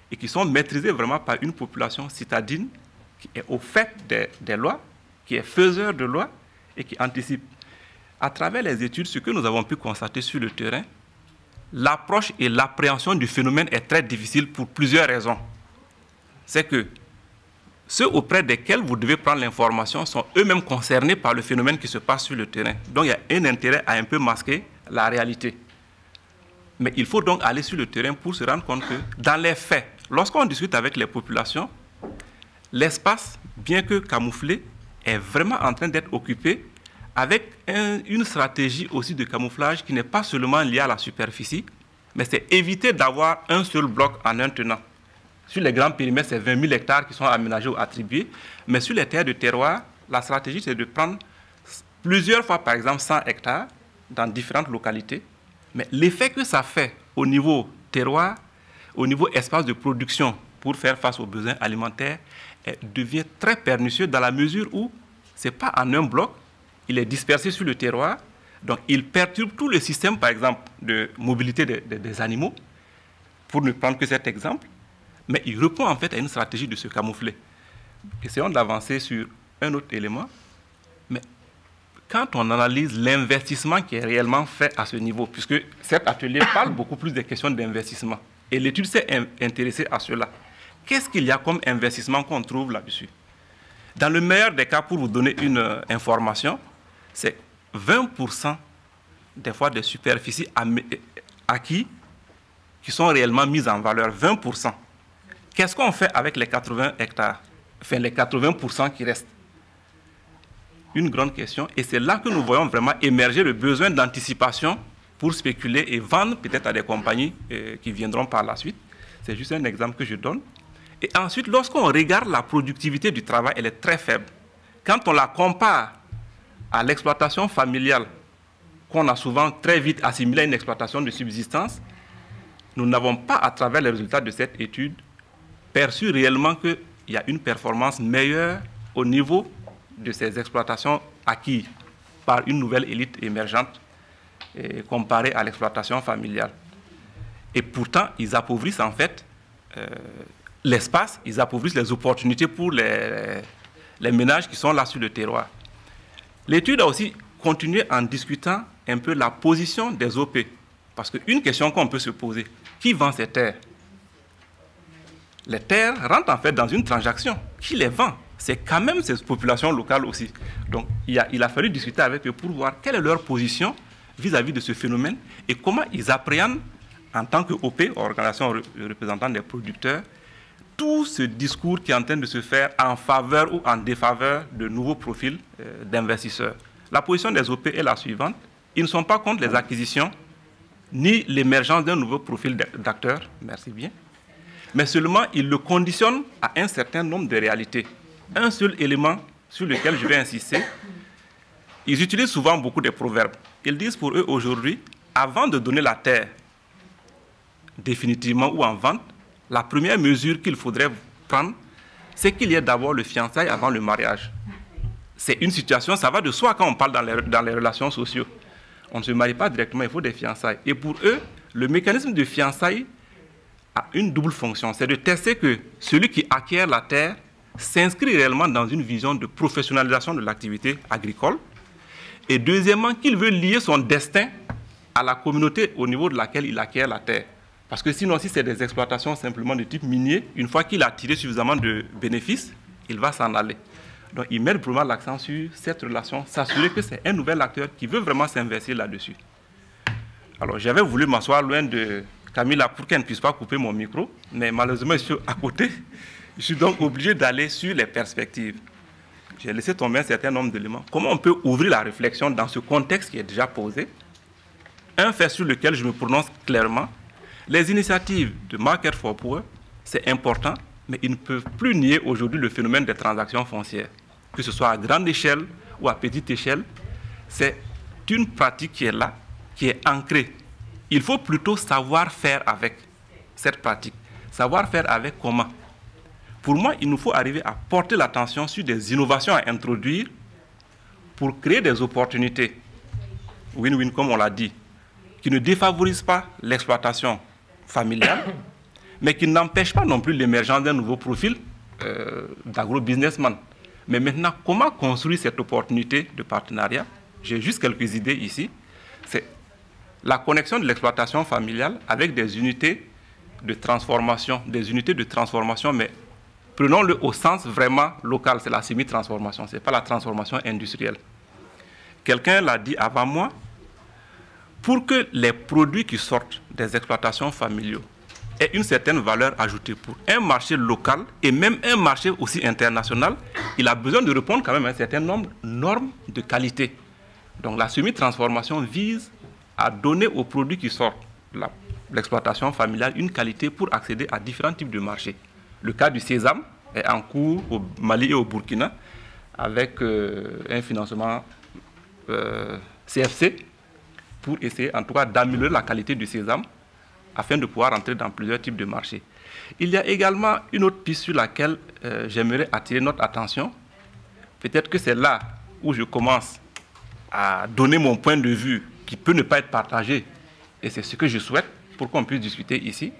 et qui sont maîtrisés vraiment par une population citadine qui est au fait des, des lois, qui est faiseur de lois et qui anticipe. À travers les études, ce que nous avons pu constater sur le terrain, l'approche et l'appréhension du phénomène est très difficile pour plusieurs raisons. C'est que ceux auprès desquels vous devez prendre l'information sont eux-mêmes concernés par le phénomène qui se passe sur le terrain. Donc il y a un intérêt à un peu masquer la réalité. Mais il faut donc aller sur le terrain pour se rendre compte que dans les faits, lorsqu'on discute avec les populations, l'espace, bien que camouflé, est vraiment en train d'être occupé avec un, une stratégie aussi de camouflage qui n'est pas seulement liée à la superficie, mais c'est éviter d'avoir un seul bloc en un tenant. Sur les grands périmètres, c'est vingt mille hectares qui sont aménagés ou attribués. Mais sur les terres de terroir, la stratégie, c'est de prendre plusieurs fois, par exemple, cent hectares dans différentes localités. Mais l'effet que ça fait au niveau terroir, au niveau espace de production pour faire face aux besoins alimentaires, devient très pernicieux dans la mesure où ce n'est pas en un bloc, il est dispersé sur le terroir. Donc, il perturbe tout le système, par exemple, de mobilité de, de, des animaux, pour ne prendre que cet exemple. Mais il répond en fait à une stratégie de se camoufler. Essayons d'avancer sur un autre élément. Mais quand on analyse l'investissement qui est réellement fait à ce niveau, puisque cet atelier parle beaucoup plus des questions d'investissement, et l'étude s'est intéressée à cela, qu'est-ce qu'il y a comme investissement qu'on trouve là-dessus? Dans le meilleur des cas, pour vous donner une euh, information, c'est vingt pour cent des fois des superficies acquises qui sont réellement mises en valeur, vingt pour cent. Qu'est-ce qu'on fait avec les quatre-vingts hectares, enfin les quatre-vingts pour cent qui restent? Une grande question, et c'est là que nous voyons vraiment émerger le besoin d'anticipation pour spéculer et vendre peut-être à des compagnies euh, qui viendront par la suite. C'est juste un exemple que je donne. Et ensuite, lorsqu'on regarde la productivité du travail, elle est très faible. Quand on la compare à l'exploitation familiale, qu'on a souvent très vite assimilée à une exploitation de subsistance, nous n'avons pas, à travers les résultats de cette étude, perçu réellement qu'il y a une performance meilleure au niveau de ces exploitations acquises par une nouvelle élite émergente et comparée à l'exploitation familiale. Et pourtant, ils appauvrissent en fait euh, l'espace, ils appauvrissent les opportunités pour les, les ménages qui sont là sur le terroir. L'étude a aussi continué en discutant un peu la position des O P. Parce qu'une question qu'on peut se poser, qui vend ces terres? Les terres rentrent en fait dans une transaction. Qui les vend? C'est quand même ces populations locales aussi. Donc il a, il a fallu discuter avec eux pour voir quelle est leur position vis-à-vis de ce phénomène et comment ils appréhendent en tant que O P, organisation représentant des producteurs, tout ce discours qui est en train de se faire en faveur ou en défaveur de nouveaux profils euh, d'investisseurs. La position des O P est la suivante. Ils ne sont pas contre les acquisitions ni l'émergence d'un nouveau profil d'acteurs, merci bien, mais seulement ils le conditionnent à un certain nombre de réalités. Un seul élément sur lequel je vais insister, ils utilisent souvent beaucoup de proverbes. Ils disent pour eux aujourd'hui, avant de donner la terre définitivement ou en vente, la première mesure qu'il faudrait prendre, c'est qu'il y ait d'abord le fiançailles avant le mariage. C'est une situation, ça va de soi quand on parle dans les, dans les relations sociales. On ne se marie pas directement, il faut des fiançailles. Et pour eux, le mécanisme de fiançailles a une double fonction. C'est de tester que celui qui acquiert la terre s'inscrit réellement dans une vision de professionnalisation de l'activité agricole. Et deuxièmement, qu'il veut lier son destin à la communauté au niveau de laquelle il acquiert la terre. Parce que sinon, si c'est des exploitations simplement de type minier, une fois qu'il a tiré suffisamment de bénéfices, il va s'en aller. Donc, ils mettent vraiment l'accent sur cette relation, s'assurer que c'est un nouvel acteur qui veut vraiment s'investir là-dessus. Alors, j'avais voulu m'asseoir loin de Camilla pour qu'elle ne puisse pas couper mon micro, mais malheureusement, je suis à côté. Je suis donc obligé d'aller sur les perspectives. J'ai laissé tomber un certain nombre d'éléments. Comment on peut ouvrir la réflexion dans ce contexte qui est déjà posé? Un fait sur lequel je me prononce clairement, les initiatives de Market for Poor, c'est important, mais ils ne peuvent plus nier aujourd'hui le phénomène des transactions foncières. Que ce soit à grande échelle ou à petite échelle, c'est une pratique qui est là, qui est ancrée. Il faut plutôt savoir faire avec cette pratique. Savoir faire avec comment? Pour moi, il nous faut arriver à porter l'attention sur des innovations à introduire pour créer des opportunités, win-win comme on l'a dit, qui ne défavorisent pas l'exploitation familiale, mais qui n'empêche pas non plus l'émergence d'un nouveau profil euh, d'agro-businessman. Mais maintenant, comment construire cette opportunité de partenariat? J'ai juste quelques idées ici. C'est la connexion de l'exploitation familiale avec des unités de transformation, des unités de transformation, mais prenons-le au sens vraiment local, c'est la semi-transformation, ce n'est pas la transformation industrielle. Quelqu'un l'a dit avant moi, pour que les produits qui sortent des exploitations familiales aient une certaine valeur ajoutée pour un marché local et même un marché aussi international, il a besoin de répondre quand même à un certain nombre de normes de qualité. Donc la semi-transformation vise à donner aux produits qui sortent de l'exploitation familiale une qualité pour accéder à différents types de marchés. Le cas du sésame est en cours au Mali et au Burkina avec euh, un financement euh, C F C pour essayer en tout cas d'améliorer la qualité du sésame afin de pouvoir entrer dans plusieurs types de marchés. Il y a également une autre piste sur laquelle euh, j'aimerais attirer notre attention. Peut-être que c'est là où je commence à donner mon point de vue qui peut ne pas être partagé, et c'est ce que je souhaite pour qu'on puisse discuter ici.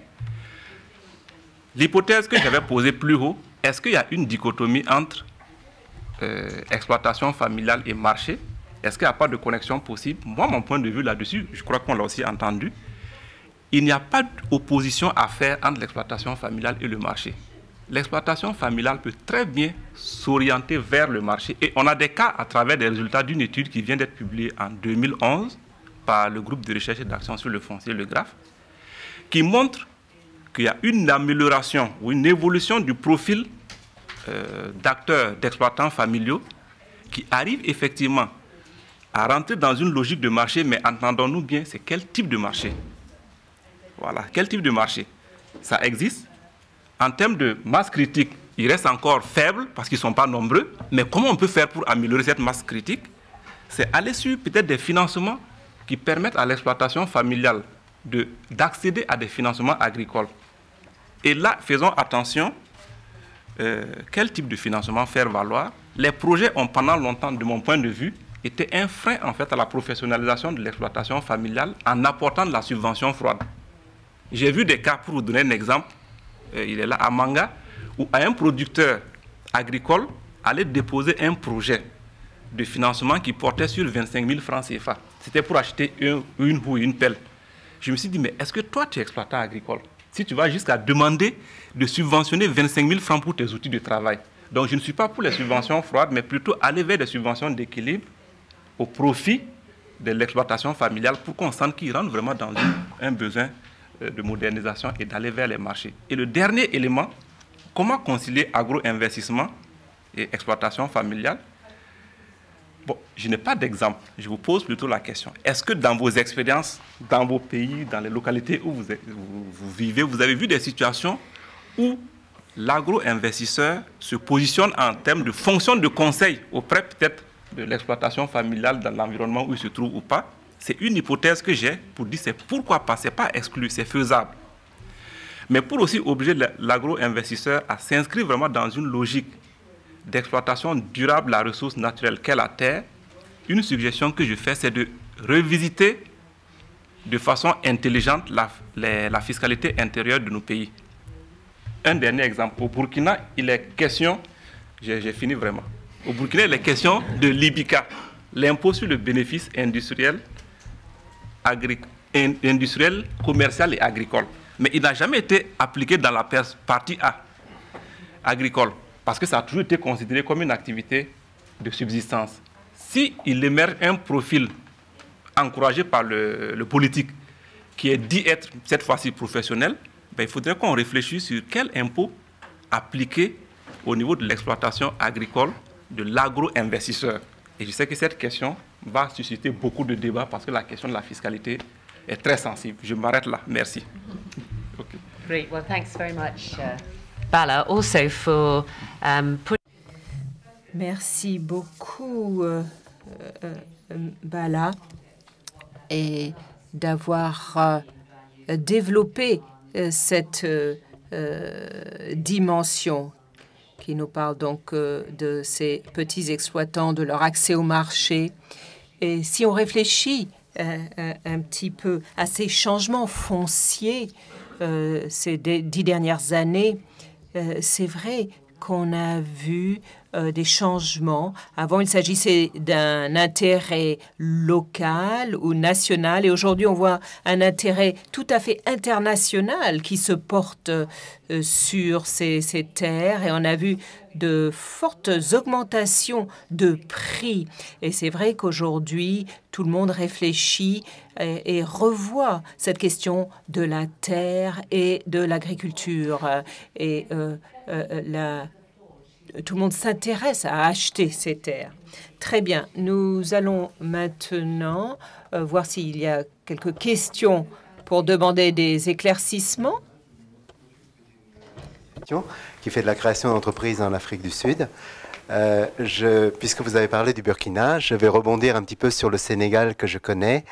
L'hypothèse que j'avais posée plus haut, est-ce qu'il y a une dichotomie entre euh, exploitation familiale et marché? Est-ce qu'il n'y a pas de connexion possible? Moi, mon point de vue là-dessus, je crois qu'on l'a aussi entendu, il n'y a pas d'opposition à faire entre l'exploitation familiale et le marché. L'exploitation familiale peut très bien s'orienter vers le marché. Et on a des cas à travers des résultats d'une étude qui vient d'être publiée en deux mille onze par le groupe de recherche et d'action sur le foncier, le GRAF, qui montre qu'il y a une amélioration ou une évolution du profil euh, d'acteurs, d'exploitants familiaux qui arrivent effectivement à rentrer dans une logique de marché, mais entendons-nous bien, c'est quel type de marché? Voilà, quel type de marché? Ça existe. En termes de masse critique, il reste encore faible parce qu'ils ne sont pas nombreux, mais comment on peut faire pour améliorer cette masse critique? C'est aller sur peut-être des financements qui permettent à l'exploitation familiale de, d'accéder à des financements agricoles. Et là, faisons attention, euh, quel type de financement faire valoir? Les projets ont pendant longtemps, de mon point de vue, été un frein en fait à la professionnalisation de l'exploitation familiale en apportant de la subvention froide. J'ai vu des cas, pour vous donner un exemple, euh, il est là à Manga, où un producteur agricole allait déposer un projet de financement qui portait sur vingt-cinq mille francs C F A. C'était pour acheter une, une ou une pelle. Je me suis dit, mais est-ce que toi, tu es exploitant agricole? Si tu vas jusqu'à demander de subventionner vingt-cinq mille francs pour tes outils de travail. Donc, je ne suis pas pour les subventions froides, mais plutôt aller vers des subventions d'équilibre au profit de l'exploitation familiale pour qu'on sente qu'ils rentrent vraiment dans un besoin de modernisation et d'aller vers les marchés. Et le dernier élément, comment concilier agro-investissement et exploitation familiale? Bon, je n'ai pas d'exemple. Je vous pose plutôt la question. Est-ce que dans vos expériences, dans vos pays, dans les localités où vous, êtes, vous, vous vivez, vous avez vu des situations où l'agro-investisseur se positionne en termes de fonction de conseil auprès peut-être de l'exploitation familiale dans l'environnement où il se trouve ou pas? C'est une hypothèse que j'ai pour dire c'est pourquoi pas, c'est pas exclu, c'est faisable. Mais pour aussi obliger l'agro-investisseur à s'inscrire vraiment dans une logique d'exploitation durable de la ressource naturelle qu'est la terre, une suggestion que je fais, c'est de revisiter de façon intelligente la, la, la fiscalité intérieure de nos pays. Un dernier exemple. Au Burkina, il est question, j'ai fini vraiment, au Burkina, il est question de l'I B I C A, l'impôt sur le bénéfice industriel, industriel, commercial et agricole. Mais il n'a jamais été appliqué dans la partie A, agricole, parce que ça a toujours été considéré comme une activité de subsistance. Si il émerge un profil encouragé par le, le politique, qui est dit être cette fois-ci professionnel, ben, il faudrait qu'on réfléchisse sur quel impôt appliquer au niveau de l'exploitation agricole de l'agro-investisseur. Et je sais que cette question va susciter beaucoup de débats parce que la question de la fiscalité est très sensible. Je m'arrête là. Merci. Okay. Great. Well, thanks very much, uh, Bala, also for um, putting... Merci beaucoup, euh, euh, Bala, et d'avoir euh, développé euh, cette euh, euh, dimension qui nous parle donc euh, de ces petits exploitants, de leur accès au marché. Et si on réfléchit euh, un, un petit peu à ces changements fonciers euh, ces dix dernières années, euh, c'est vrai qu'on a vu euh, des changements. Avant, il s'agissait d'un intérêt local ou national, et aujourd'hui, on voit un intérêt tout à fait international qui se porte euh, sur ces, ces terres, et on a vu de fortes augmentations de prix. Et c'est vrai qu'aujourd'hui, tout le monde réfléchit et, et revoit cette question de la terre et de l'agriculture. Et euh, euh, la, tout le monde s'intéresse à acheter ces terres. Très bien. Nous allons maintenant euh, voir s'il y a quelques questions pour demander des éclaircissements. Qui fait de la création d'entreprises en Afrique du Sud. Euh, je, puisque vous avez parlé du Burkina, je vais rebondir un petit peu sur le Sénégal que je connais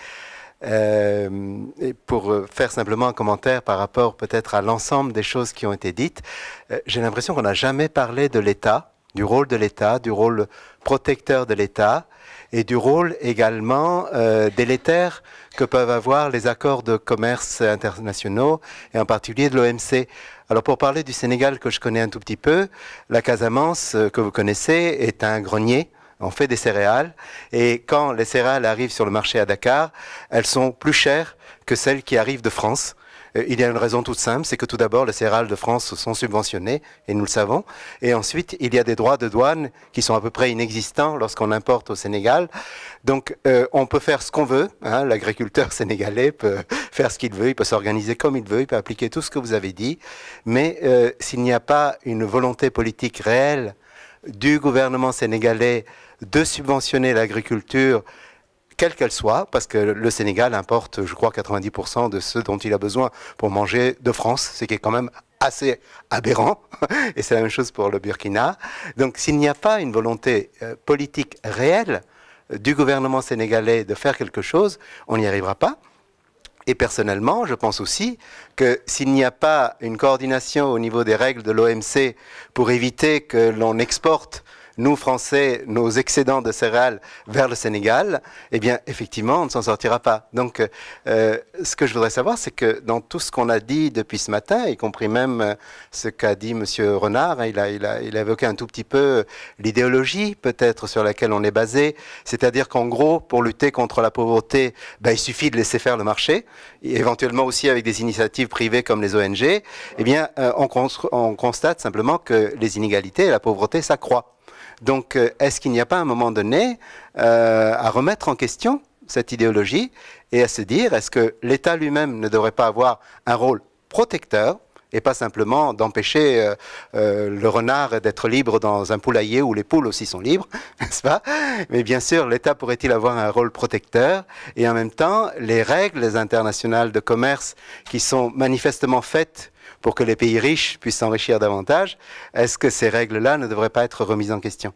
euh, et pour faire simplement un commentaire par rapport peut-être à l'ensemble des choses qui ont été dites. Euh, j'ai l'impression qu'on n'a jamais parlé de l'État, du rôle de l'État, du rôle protecteur de l'État et du rôle également euh, délétère que peuvent avoir les accords de commerce internationaux et en particulier de l'O M C. Alors pour parler du Sénégal que je connais un tout petit peu, la Casamance que vous connaissez est un grenier. On fait des céréales et quand les céréales arrivent sur le marché à Dakar, elles sont plus chères que celles qui arrivent de France. Il y a une raison toute simple, c'est que tout d'abord, les céréales de France sont subventionnées, et nous le savons. Et ensuite, il y a des droits de douane qui sont à peu près inexistants lorsqu'on importe au Sénégal. Donc, euh, on peut faire ce qu'on veut. Hein, l'agriculteur sénégalais peut faire ce qu'il veut, il peut s'organiser comme il veut, il peut appliquer tout ce que vous avez dit. Mais euh, s'il n'y a pas une volonté politique réelle du gouvernement sénégalais de subventionner l'agriculture, quelle qu'elle soit, parce que le Sénégal importe, je crois, quatre-vingt-dix pour cent de ce dont il a besoin pour manger de France, ce qui est quand même assez aberrant, et c'est la même chose pour le Burkina. Donc s'il n'y a pas une volonté euh, politique réelle euh, du gouvernement sénégalais de faire quelque chose, on n'y arrivera pas. Et personnellement, je pense aussi que s'il n'y a pas une coordination au niveau des règles de l'O M C pour éviter que l'on exporte nous, Français, nos excédents de céréales vers le Sénégal, eh bien, effectivement, on ne s'en sortira pas. Donc, euh, ce que je voudrais savoir, c'est que dans tout ce qu'on a dit depuis ce matin, y compris même euh, ce qu'a dit M. Renard, hein, il, a, il, a, il a évoqué un tout petit peu l'idéologie, peut-être, sur laquelle on est basé. C'est-à-dire qu'en gros, pour lutter contre la pauvreté, ben, il suffit de laisser faire le marché, et éventuellement aussi avec des initiatives privées comme les O N G. Eh bien, euh, on, on constate simplement que les inégalités et la pauvreté s'accroissent. Donc, est-ce qu'il n'y a pas un moment donné euh, à remettre en question cette idéologie et à se dire, est-ce que l'État lui-même ne devrait pas avoir un rôle protecteur et pas simplement d'empêcher euh, euh, le renard d'être libre dans un poulailler où les poules aussi sont libres, n'est-ce pas? Mais bien sûr, l'État pourrait-il avoir un rôle protecteur et en même temps, les règles internationales de commerce qui sont manifestement faites pour que les pays riches puissent s'enrichir davantage, est-ce que ces règles-là ne devraient pas être remises en question?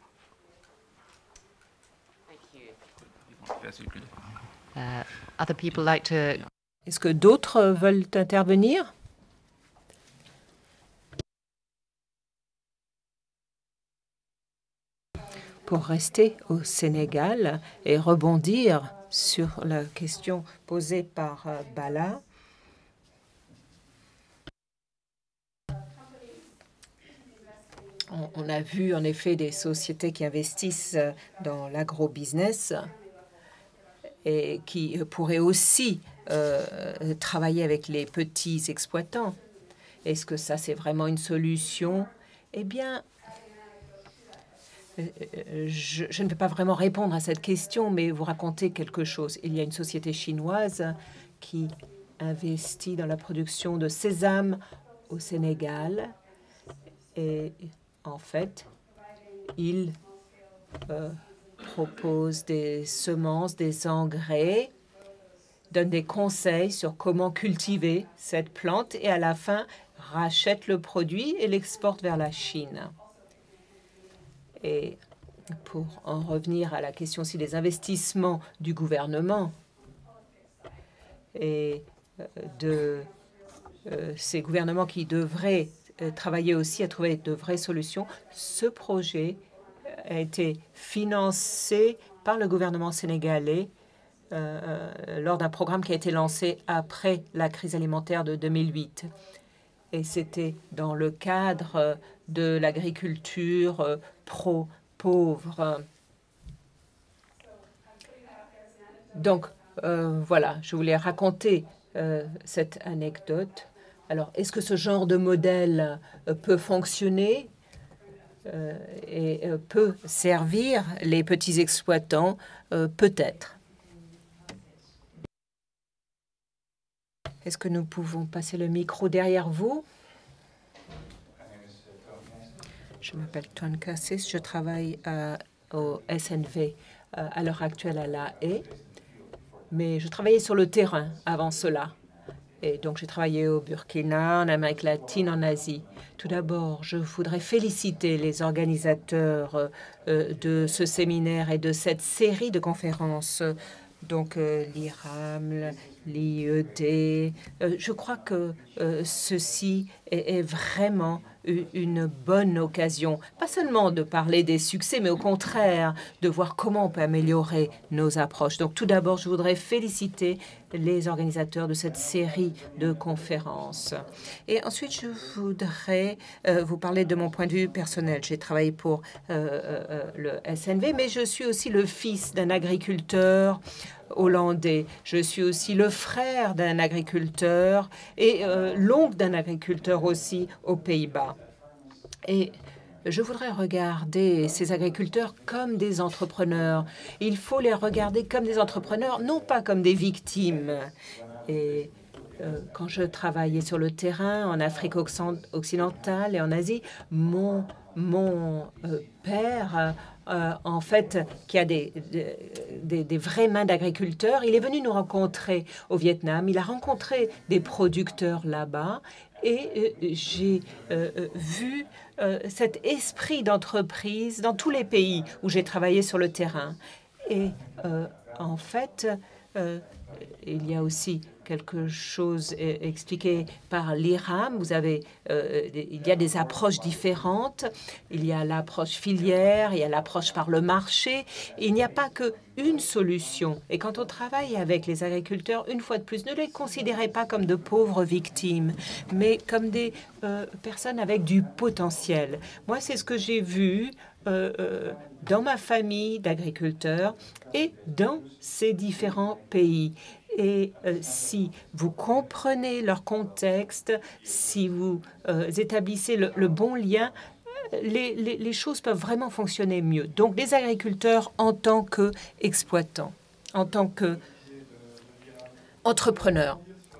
Uh, other people like to... Est-ce que d'autres veulent intervenir? Pour rester au Sénégal et rebondir sur la question posée par uh, Bala, on a vu en effet des sociétés qui investissent dans l'agro-business et qui pourraient aussi euh, travailler avec les petits exploitants. Est-ce que ça, c'est vraiment une solution? Eh bien, je, je ne peux pas vraiment répondre à cette question, mais vous raconter quelque chose. Il y a une société chinoise qui investit dans la production de sésame au Sénégal et en fait, il euh, propose des semences, des engrais, donne des conseils sur comment cultiver cette plante et à la fin rachète le produit et l'exporte vers la Chine. Et pour en revenir à la question aussi des investissements du gouvernement et de euh, ces gouvernements qui devraient travailler aussi à trouver de vraies solutions. Ce projet a été financé par le gouvernement sénégalais euh, lors d'un programme qui a été lancé après la crise alimentaire de deux mille huit. Et c'était dans le cadre de l'agriculture pro-pauvre. Donc, euh, voilà, je voulais raconter euh, cette anecdote. Alors, est-ce que ce genre de modèle euh, peut fonctionner euh, et euh, peut servir les petits exploitants? euh, Peut-être. Est-ce que nous pouvons passer le micro derrière vous? Je m'appelle Toine Cassis, je travaille euh, au S N V euh, à l'heure actuelle à La Haye, mais je travaillais sur le terrain avant cela. Et donc, j'ai travaillé au Burkina, en Amérique latine, en Asie. Tout d'abord, je voudrais féliciter les organisateurs euh, de ce séminaire et de cette série de conférences. Donc, euh, l'I R A M, l'I E D. Euh, je crois que euh, ceci est, est vraiment une bonne occasion, pas seulement de parler des succès, mais au contraire, de voir comment on peut améliorer nos approches. Donc, tout d'abord, je voudrais féliciter les organisateurs de cette série de conférences. Et ensuite, je voudrais euh, vous parler de mon point de vue personnel. J'ai travaillé pour euh, euh, le S N V, mais je suis aussi le fils d'un agriculteur hollandais. Je suis aussi le frère d'un agriculteur et euh, l'oncle d'un agriculteur aussi aux Pays-Bas. Et je voudrais regarder ces agriculteurs comme des entrepreneurs. Il faut les regarder comme des entrepreneurs, non pas comme des victimes. Et euh, quand je travaillais sur le terrain en Afrique occidentale et en Asie, mon, mon euh, père, euh, en fait, qui a des, des, des vraies mains d'agriculteurs, il est venu nous rencontrer au Vietnam. Il a rencontré des producteurs là-bas. Et euh, j'ai euh, vu euh, cet esprit d'entreprise dans tous les pays où j'ai travaillé sur le terrain. Et euh, en fait, euh, il y a aussi quelque chose expliqué par l'I R A M. Vous avez, euh, il y a des approches différentes. Il y a l'approche filière, il y a l'approche par le marché. Il n'y a pas que une solution. Et quand on travaille avec les agriculteurs, une fois de plus, ne les considérez pas comme de pauvres victimes, mais comme des euh, personnes avec du potentiel. Moi, c'est ce que j'ai vu euh, euh, dans ma famille d'agriculteurs et dans ces différents pays. Et euh, si vous comprenez leur contexte, si vous euh, établissez le, le bon lien, les, les, les choses peuvent vraiment fonctionner mieux. Donc, les agriculteurs en tant qu'exploitants, en tant qu'entrepreneurs.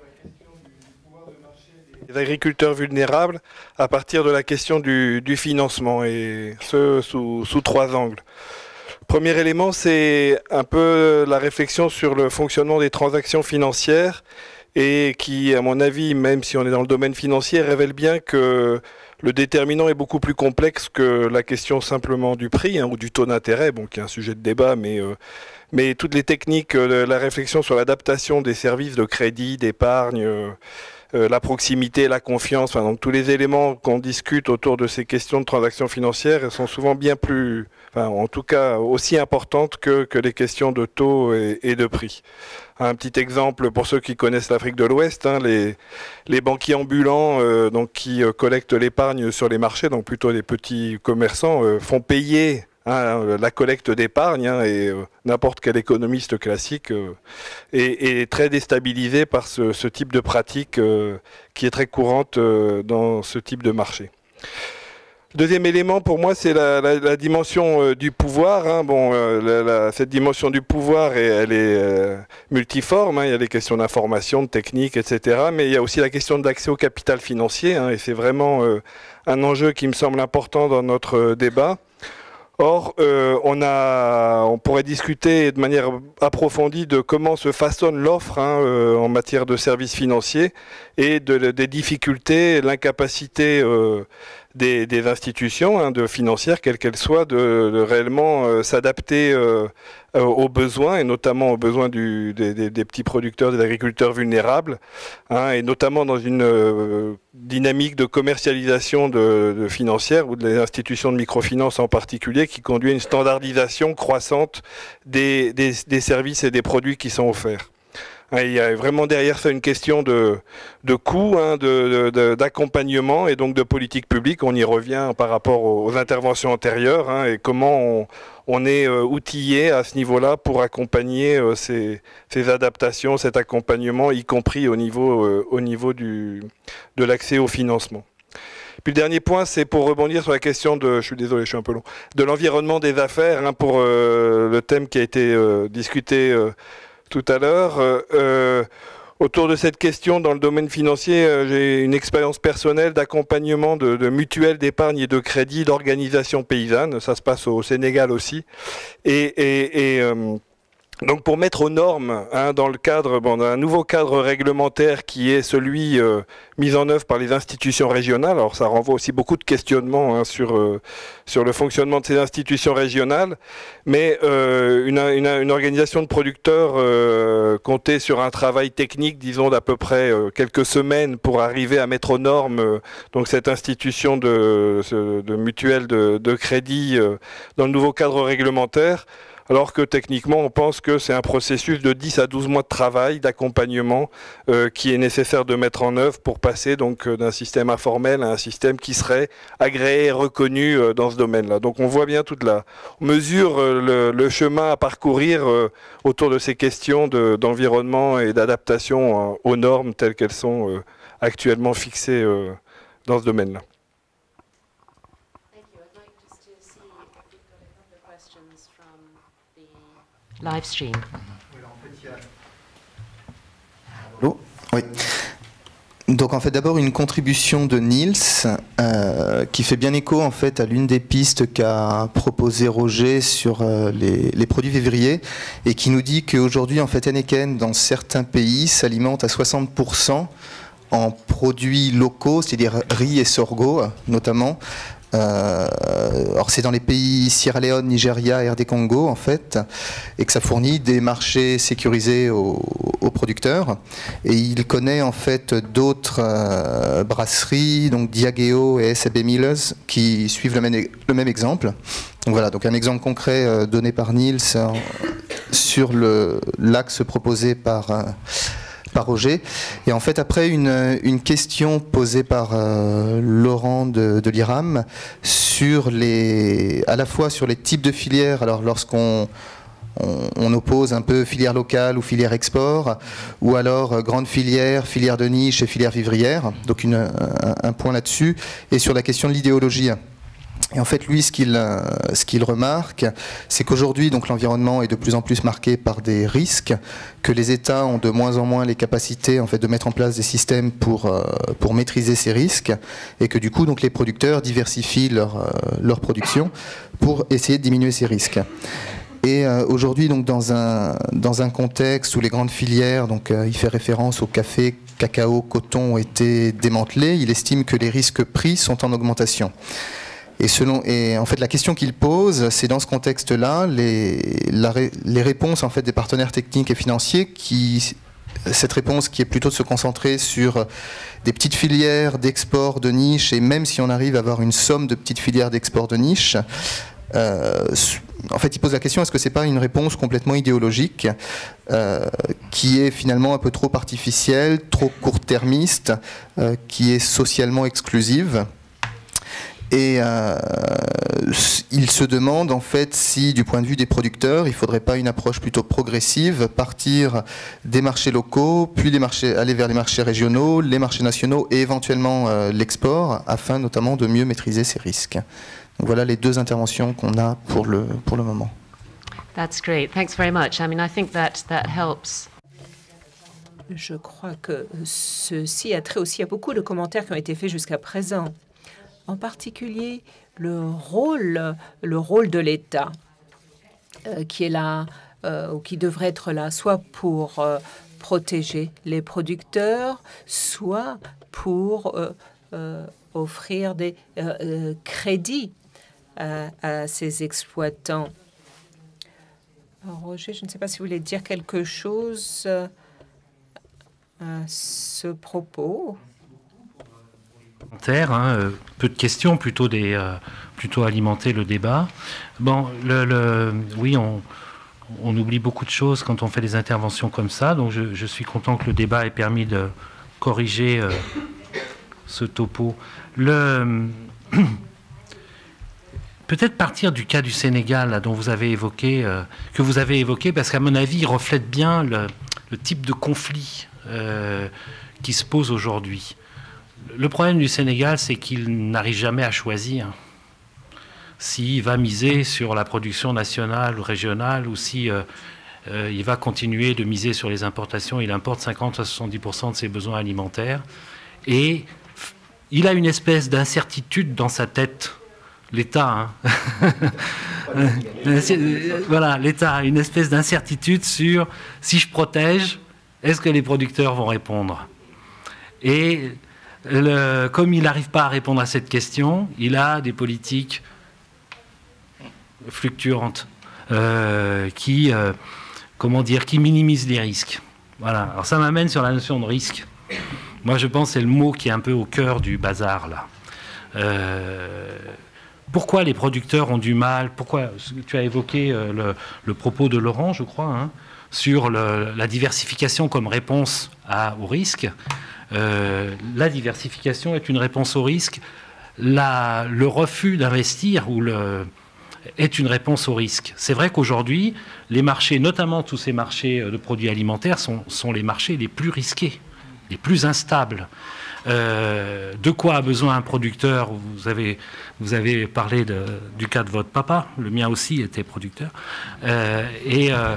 Les agriculteurs vulnérables à partir de la question du, du financement, et ce sous, sous trois angles. Premier élément, c'est un peu la réflexion sur le fonctionnement des transactions financières et qui, à mon avis, même si on est dans le domaine financier, révèle bien que le déterminant est beaucoup plus complexe que la question simplement du prix hein, ou du taux d'intérêt, bon, qui est un sujet de débat, mais, euh, mais toutes les techniques, euh, la réflexion sur l'adaptation des services de crédit, d'épargne, euh, euh, la proximité, la confiance, enfin, donc tous les éléments qu'on discute autour de ces questions de transactions financières sont souvent bien plus... Enfin, en tout cas aussi importante que, que les questions de taux et, et de prix. Un petit exemple pour ceux qui connaissent l'Afrique de l'Ouest, hein, les, les banquiers ambulants euh, donc, qui euh, collectent l'épargne sur les marchés, donc plutôt les petits commerçants, euh, font payer hein, la collecte d'épargne hein, et euh, n'importe quel économiste classique euh, est, est très déstabilisé par ce, ce type de pratique euh, qui est très courante euh, dans ce type de marché. Deuxième élément pour moi, c'est la, la, la dimension euh, du pouvoir. Hein. Bon, euh, la, la, cette dimension du pouvoir, est, elle est euh, multiforme. Hein. Il y a des questions d'information, de technique, et cetera. Mais il y a aussi la question de l'accès au capital financier. Hein. Et c'est vraiment euh, un enjeu qui me semble important dans notre euh, débat. Or, euh, on, a, on pourrait discuter de manière approfondie de comment se façonne l'offre hein, euh, en matière de services financiers et de, des difficultés, l'incapacité euh, des, des institutions hein, de financières, quelles qu'elles soient, de, de réellement euh, s'adapter euh, aux besoins, et notamment aux besoins du, des, des, des petits producteurs, des agriculteurs vulnérables, hein, et notamment dans une euh, dynamique de commercialisation de, de financière, ou des institutions de microfinance en particulier, qui conduit à une standardisation croissante des, des, des services et des produits qui sont offerts. Il y a vraiment derrière ça une question de, de coût, hein, de, de, d'accompagnement et donc de politique publique. On y revient par rapport aux, aux interventions antérieures hein, et comment on, on est euh, outillé à ce niveau-là pour accompagner euh, ces, ces adaptations, cet accompagnement, y compris au niveau, euh, au niveau du, de l'accès au financement. Puis le dernier point, c'est pour rebondir sur la question de, je suis désolé, je suis un peu long, de l'environnement des affaires, hein, pour euh, le thème qui a été euh, discuté euh, tout à l'heure. Euh, autour de cette question, dans le domaine financier, euh, j'ai une expérience personnelle d'accompagnement de, de mutuelles d'épargne et de crédit d'organisations paysannes. Ça se passe au Sénégal aussi. Et, et, et euh, donc pour mettre aux normes, hein, dans le cadre bon, d'un nouveau cadre réglementaire qui est celui euh, mis en œuvre par les institutions régionales, alors ça renvoie aussi beaucoup de questionnements hein, sur, euh, sur le fonctionnement de ces institutions régionales, mais euh, une, une, une organisation de producteurs euh, comptait sur un travail technique, disons, d'à peu près euh, quelques semaines pour arriver à mettre aux normes euh, donc cette institution de, de mutuelle de, de crédit euh, dans le nouveau cadre réglementaire. Alors que techniquement, on pense que c'est un processus de dix à douze mois de travail, d'accompagnement, euh, qui est nécessaire de mettre en œuvre pour passer donc d'un système informel à un système qui serait agréé et reconnu euh, dans ce domaine-là. Donc on voit bien toute la on mesure euh, le, le chemin à parcourir euh, autour de ces questions de, d'environnement et d'adaptation euh, aux normes telles qu'elles sont euh, actuellement fixées euh, dans ce domaine-là. Live stream. Allô ? Oui. Donc en fait d'abord une contribution de Niels euh, qui fait bien écho en fait à l'une des pistes qu'a proposé Roger sur euh, les, les produits vivriers et qui nous dit qu'aujourd'hui en fait Heineken dans certains pays s'alimente à soixante pour cent en produits locaux, c'est-à-dire riz et sorgho notamment. Euh, alors c'est dans les pays Sierra Leone, Nigeria, R D Congo en fait, et que ça fournit des marchés sécurisés aux, aux producteurs. Et il connaît en fait d'autres euh, brasseries, donc Diageo et S A B Millers, qui suivent le même, le même exemple. Donc voilà, donc un exemple concret euh, donné par Niels euh, sur le l'axe proposé par euh, par Roger. Et en fait, après, une, une question posée par euh, Laurent de, de l'I R A M sur les, à la fois sur les types de filières. Alors, lorsqu'on on, on oppose un peu filière locale ou filière export, ou alors euh, grande filière, filière de niche et filière vivrière. Donc, une, un, un point là-dessus. Et sur la question de l'idéologie. Et en fait, lui, ce qu'il ce qu'il remarque, c'est qu'aujourd'hui, donc l'environnement est de plus en plus marqué par des risques, que les États ont de moins en moins les capacités en fait de mettre en place des systèmes pour euh, pour maîtriser ces risques, et que du coup, donc les producteurs diversifient leur euh, leur production pour essayer de diminuer ces risques. Et euh, aujourd'hui, donc dans un dans un contexte où les grandes filières, donc euh, il fait référence au café, cacao, coton, ont été démantelées, il estime que les risques pris sont en augmentation. Et, selon, et en fait, la question qu'il pose, c'est dans ce contexte-là, les, la, les réponses en fait, des partenaires techniques et financiers, qui, cette réponse qui est plutôt de se concentrer sur des petites filières d'export de niche, et même si on arrive à avoir une somme de petites filières d'export de niche, euh, en fait, il pose la question, est-ce que ce n'est pas une réponse complètement idéologique, euh, qui est finalement un peu trop artificielle, trop court-termiste, euh, qui est socialement exclusive? Et euh, il se demande en fait si, du point de vue des producteurs, il ne faudrait pas une approche plutôt progressive, partir des marchés locaux, puis des marchés, aller vers les marchés régionaux, les marchés nationaux et éventuellement euh, l'export, afin notamment de mieux maîtriser ces risques. Donc voilà les deux interventions qu'on a pour le, pour le moment. That's great. Thanks very much. I mean, I think that that helps. Je crois que ceci a trait aussi à beaucoup de commentaires qui ont été faits jusqu'à présent. En particulier, le rôle, le rôle de l'État, euh, qui est là, euh, ou qui devrait être là, soit pour euh, protéger les producteurs, soit pour euh, euh, offrir des euh, euh, crédits à, à ces exploitants. Alors, Roger, je ne sais pas si vous voulez dire quelque chose euh, à ce propos. Hein, euh, peu de questions, plutôt, des, euh, plutôt alimenter le débat. Bon, le, le, oui, on, on oublie beaucoup de choses quand on fait des interventions comme ça, donc je, je suis content que le débat ait permis de corriger euh, ce topo. Le, peut-être partir du cas du Sénégal là, dont vous avez évoqué, euh, que vous avez évoqué, parce qu'à mon avis, il reflète bien le, le type de conflit euh, qui se pose aujourd'hui. Le problème du Sénégal, c'est qu'il n'arrive jamais à choisir s'il va miser sur la production nationale ou régionale ou si euh, euh, il va continuer de miser sur les importations. Il importe cinquante à soixante-dix pour cent de ses besoins alimentaires. Et il a une espèce d'incertitude dans sa tête, l'État. Hein. Voilà, l'État a une espèce d'incertitude sur si je protège, est-ce que les producteurs vont répondre? Et le, comme il n'arrive pas à répondre à cette question, il a des politiques fluctuantes euh, qui, euh, comment dire, qui minimisent les risques. Voilà. Alors ça m'amène sur la notion de risque. Moi, je pense que c'est le mot qui est un peu au cœur du bazar là. Euh, pourquoi les producteurs ont du mal? Pourquoi tu as évoqué euh, le, le propos de Laurent, je crois, hein, sur le, la diversification comme réponse à, au risque. Euh, la diversification est une réponse au risque. La, le refus d'investir ou le, est une réponse au risque. C'est vrai qu'aujourd'hui, les marchés, notamment tous ces marchés de produits alimentaires, sont, sont les marchés les plus risqués, les plus instables. Euh, de quoi a besoin un producteur? Vous avez, vous avez parlé de, du cas de votre papa, le mien aussi était producteur. Euh, et, euh,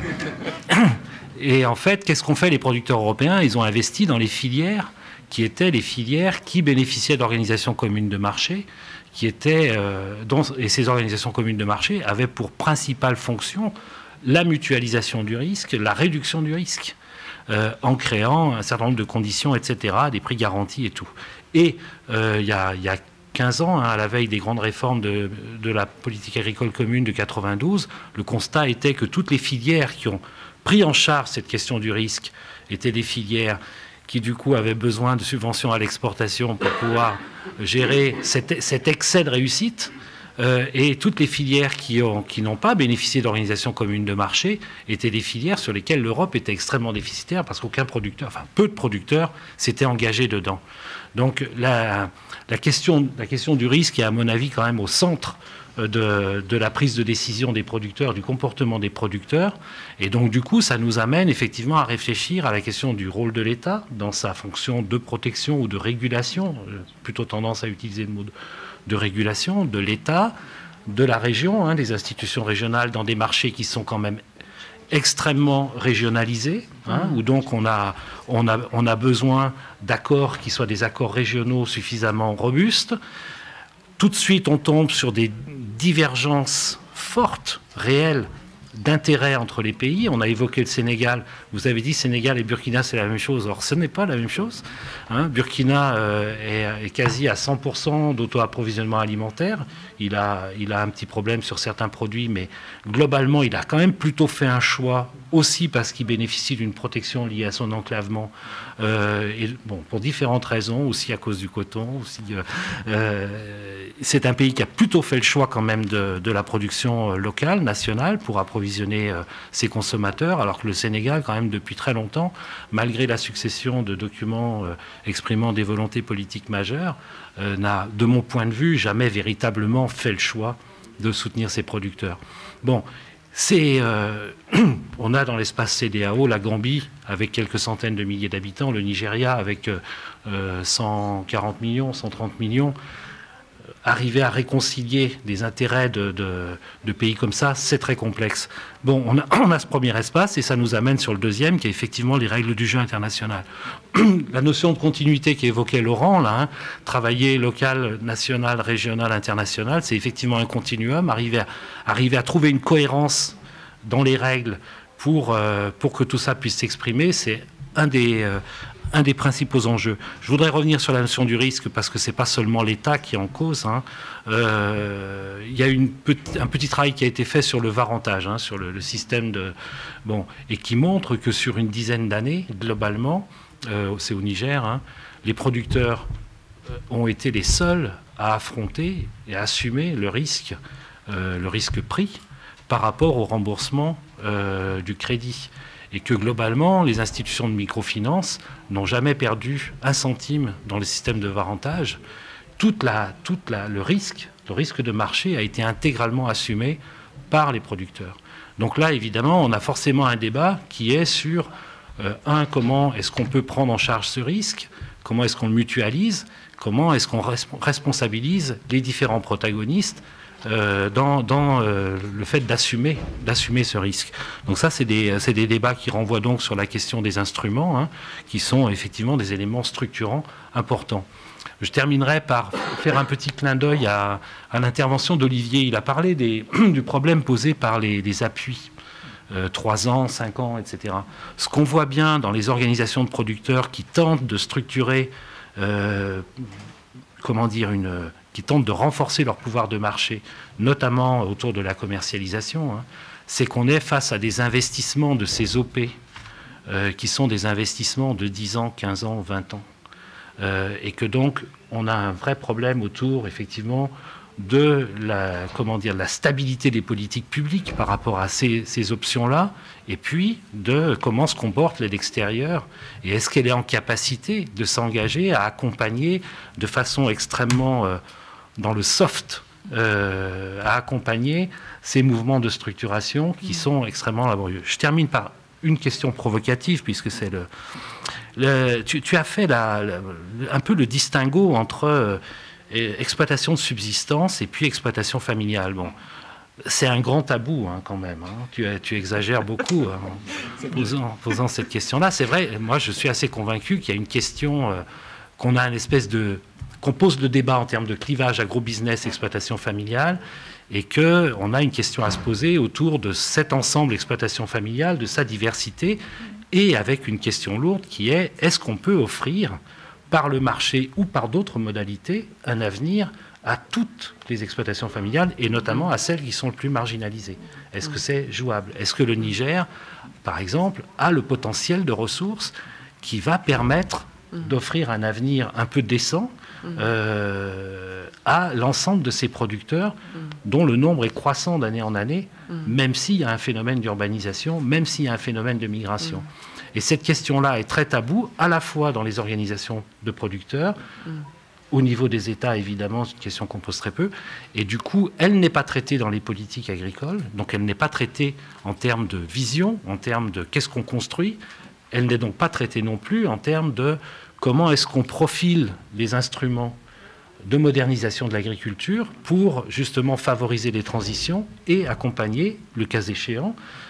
et en fait, qu'est-ce qu'ont fait les producteurs européens? Ils ont investi dans les filières qui étaient les filières qui bénéficiaient d'organisations communes de marché, qui étaient, euh, dont, et ces organisations communes de marché avaient pour principale fonction la mutualisation du risque, la réduction du risque. Euh, en créant un certain nombre de conditions, et cetera, des prix garantis et tout. Et euh, il y a, y a quinze ans, hein, à la veille des grandes réformes de, de la politique agricole commune de quatre-vingt-douze, le constat était que toutes les filières qui ont pris en charge cette question du risque étaient des filières qui, du coup, avaient besoin de subventions à l'exportation pour pouvoir gérer cet, cet excès de réussite. Euh, et toutes les filières qui ont, qui n'ont pas bénéficié d'organisations communes de marché étaient des filières sur lesquelles l'Europe était extrêmement déficitaire parce qu'aucun producteur, enfin peu de producteurs, s'étaient engagés dedans. Donc la, la, question, la question du risque est à mon avis quand même au centre de, de la prise de décision des producteurs, du comportement des producteurs. Et donc du coup, ça nous amène effectivement à réfléchir à la question du rôle de l'État dans sa fonction de protection ou de régulation, plutôt tendance à utiliser le mot de de régulation de l'État, de la région, hein, des institutions régionales dans des marchés qui sont quand même extrêmement régionalisés, hein, où donc on a, on a, on a besoin d'accords qui soient des accords régionaux suffisamment robustes. Tout de suite, on tombe sur des divergences fortes, réelles, d'intérêt entre les pays. On a évoqué le Sénégal. Vous avez dit Sénégal et Burkina, c'est la même chose. Or, ce n'est pas la même chose. Hein. Burkina euh, est, est quasi à cent pour cent d'auto-approvisionnement alimentaire. Il a, il a un petit problème sur certains produits, mais globalement, il a quand même plutôt fait un choix, aussi parce qu'il bénéficie d'une protection liée à son enclavement, euh, et, bon, pour différentes raisons, aussi à cause du coton. Aussi, euh, euh, c'est un pays qui a plutôt fait le choix quand même de, de la production locale, nationale, pour approvisionner euh, ses consommateurs, alors que le Sénégal, quand même, depuis très longtemps, malgré la succession de documents euh, exprimant des volontés politiques majeures, euh, n'a, de mon point de vue, jamais véritablement fait le choix de soutenir ses producteurs. Bon, c'est, euh, on a dans l'espace C D A O la Gambie avec quelques centaines de milliers d'habitants, le Nigeria avec euh, cent quarante millions, cent trente millions. Arriver à réconcilier des intérêts de, de, de pays comme ça, c'est très complexe. Bon, on a, on a ce premier espace et ça nous amène sur le deuxième, qui est effectivement les règles du jeu international. La notion de continuité qu'évoquait Laurent, là, hein, travailler local, national, régional, international, c'est effectivement un continuum. Arriver à, arriver à trouver une cohérence dans les règles pour, euh, pour que tout ça puisse s'exprimer, c'est un des, euh, un des principaux enjeux. Je voudrais revenir sur la notion du risque parce que ce n'est pas seulement l'État qui est en cause. Hein. Euh, il y a une petit, un petit travail qui a été fait sur le varantage, hein, sur le, le système de... Bon, et qui montre que sur une dizaine d'années, globalement, euh, c'est au Niger, hein, les producteurs ont été les seuls à affronter et à assumer le risque, euh, le risque prix par rapport au remboursement euh, du crédit. Et que globalement, les institutions de microfinance n'ont jamais perdu un centime dans le système de varantage. Toute la, toute la, le risque, le risque de marché a été intégralement assumé par les producteurs. Donc là, évidemment, on a forcément un débat qui est sur, euh, un, comment est-ce qu'on peut prendre en charge ce risque, comment est-ce qu'on le mutualise, comment est-ce qu'on responsabilise les différents protagonistes Euh, dans, dans euh, le fait d'assumer d'assumer ce risque. Donc ça, c'est des, c'est des débats qui renvoient donc sur la question des instruments, hein, qui sont effectivement des éléments structurants importants. Je terminerai par faire un petit clin d'œil à, à l'intervention d'Olivier. Il a parlé des, du problème posé par les, les appuis, euh, trois ans, cinq ans, et cetera. Ce qu'on voit bien dans les organisations de producteurs qui tentent de structurer, euh, comment dire, une... qui tentent de renforcer leur pouvoir de marché, notamment autour de la commercialisation, hein, c'est qu'on est face à des investissements de ces O P euh, qui sont des investissements de dix ans, quinze ans, vingt ans. Euh, et que donc, on a un vrai problème autour, effectivement, de la, comment dire, la stabilité des politiques publiques par rapport à ces, ces options-là, et puis de comment se comporte l'extérieur, et est-ce qu'elle est en capacité de s'engager à accompagner de façon extrêmement... Euh, dans le soft, euh, à accompagner ces mouvements de structuration qui sont extrêmement laborieux. Je termine par une question provocative, puisque c'est le... le tu, tu as fait la, la, un peu le distinguo entre euh, exploitation de subsistance et puis exploitation familiale. Bon, c'est un grand tabou, hein, quand même. Hein. Tu, tu exagères beaucoup hein, en posant, posant cette question-là. C'est vrai, moi je suis assez convaincu qu'il y a une question, euh, qu'on a une espèce de... qu'on pose le débat en termes de clivage agro-business, exploitation familiale, et qu'on a une question à se poser autour de cet ensemble exploitation familiale, de sa diversité, et avec une question lourde qui est, est-ce qu'on peut offrir, par le marché ou par d'autres modalités, un avenir à toutes les exploitations familiales, et notamment à celles qui sont le plus marginalisées? Est-ce que c'est jouable? Est-ce que le Niger, par exemple, a le potentiel de ressources qui va permettre d'offrir un avenir un peu décent euh, à l'ensemble de ces producteurs dont le nombre est croissant d'année en année, même s'il y a un phénomène d'urbanisation, même s'il y a un phénomène de migration. Et cette question-là est très taboue, à la fois dans les organisations de producteurs, au niveau des États, évidemment, c'est une question qu'on pose très peu, et du coup, elle n'est pas traitée dans les politiques agricoles, donc elle n'est pas traitée en termes de vision, en termes de qu'est-ce qu'on construit. Elle n'est donc pas traitée non plus en termes de comment est-ce qu'on profile les instruments de modernisation de l'agriculture pour justement favoriser les transitions et accompagner, le cas échéant,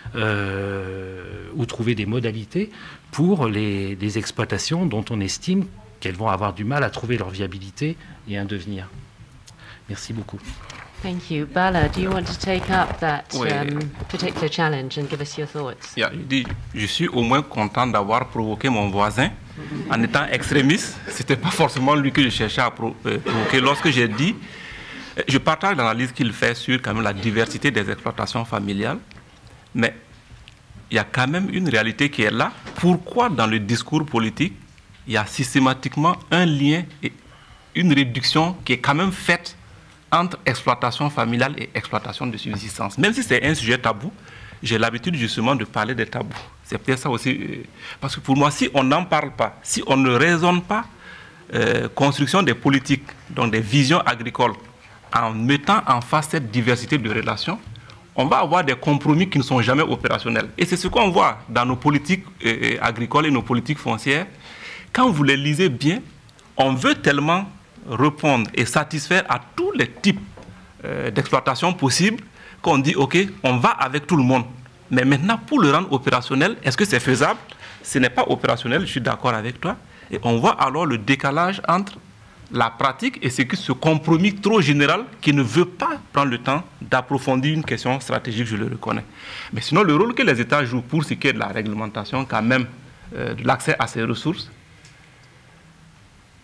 euh, ou trouver des modalités pour les, les exploitations dont on estime qu'elles vont avoir du mal à trouver leur viabilité et un devenir. Merci beaucoup. Thank you. Bala, do you want to take up that Oui. um, particular challenge and give us your thoughts? Yeah, je, dis, je suis au moins content d'avoir provoqué mon voisin en étant extrémiste. Ce n'était pas forcément lui que je cherchais à pro, euh, provoquer. Lorsque j'ai dit, je partage l'analyse qu'il fait sur quand même la diversité des exploitations familiales, mais il y a quand même une réalité qui est là. Pourquoi dans le discours politique, il y a systématiquement un lien et une réduction qui est quand même faite entre exploitation familiale et exploitation de subsistance? Même si c'est un sujet tabou, j'ai l'habitude justement de parler des tabous. C'est peut-être ça aussi. Euh, parce que pour moi, si on n'en parle pas, si on ne raisonne pas, euh, construction des politiques, donc des visions agricoles, en mettant en face cette diversité de relations, on va avoir des compromis qui ne sont jamais opérationnels. Et c'est ce qu'on voit dans nos politiques euh, agricoles et nos politiques foncières. Quand vous les lisez bien, on veut tellement répondre et satisfaire à tous les types euh, d'exploitation possibles qu'on dit, OK, on va avec tout le monde. Mais maintenant, pour le rendre opérationnel, est-ce que c'est faisable? Ce n'est pas opérationnel, je suis d'accord avec toi. Et on voit alors le décalage entre la pratique et ce, que, ce compromis trop général qui ne veut pas prendre le temps d'approfondir une question stratégique, je le reconnais. Mais sinon, le rôle que les États jouent pour ce qui est de la réglementation, quand même, euh, de l'accès à ces ressources,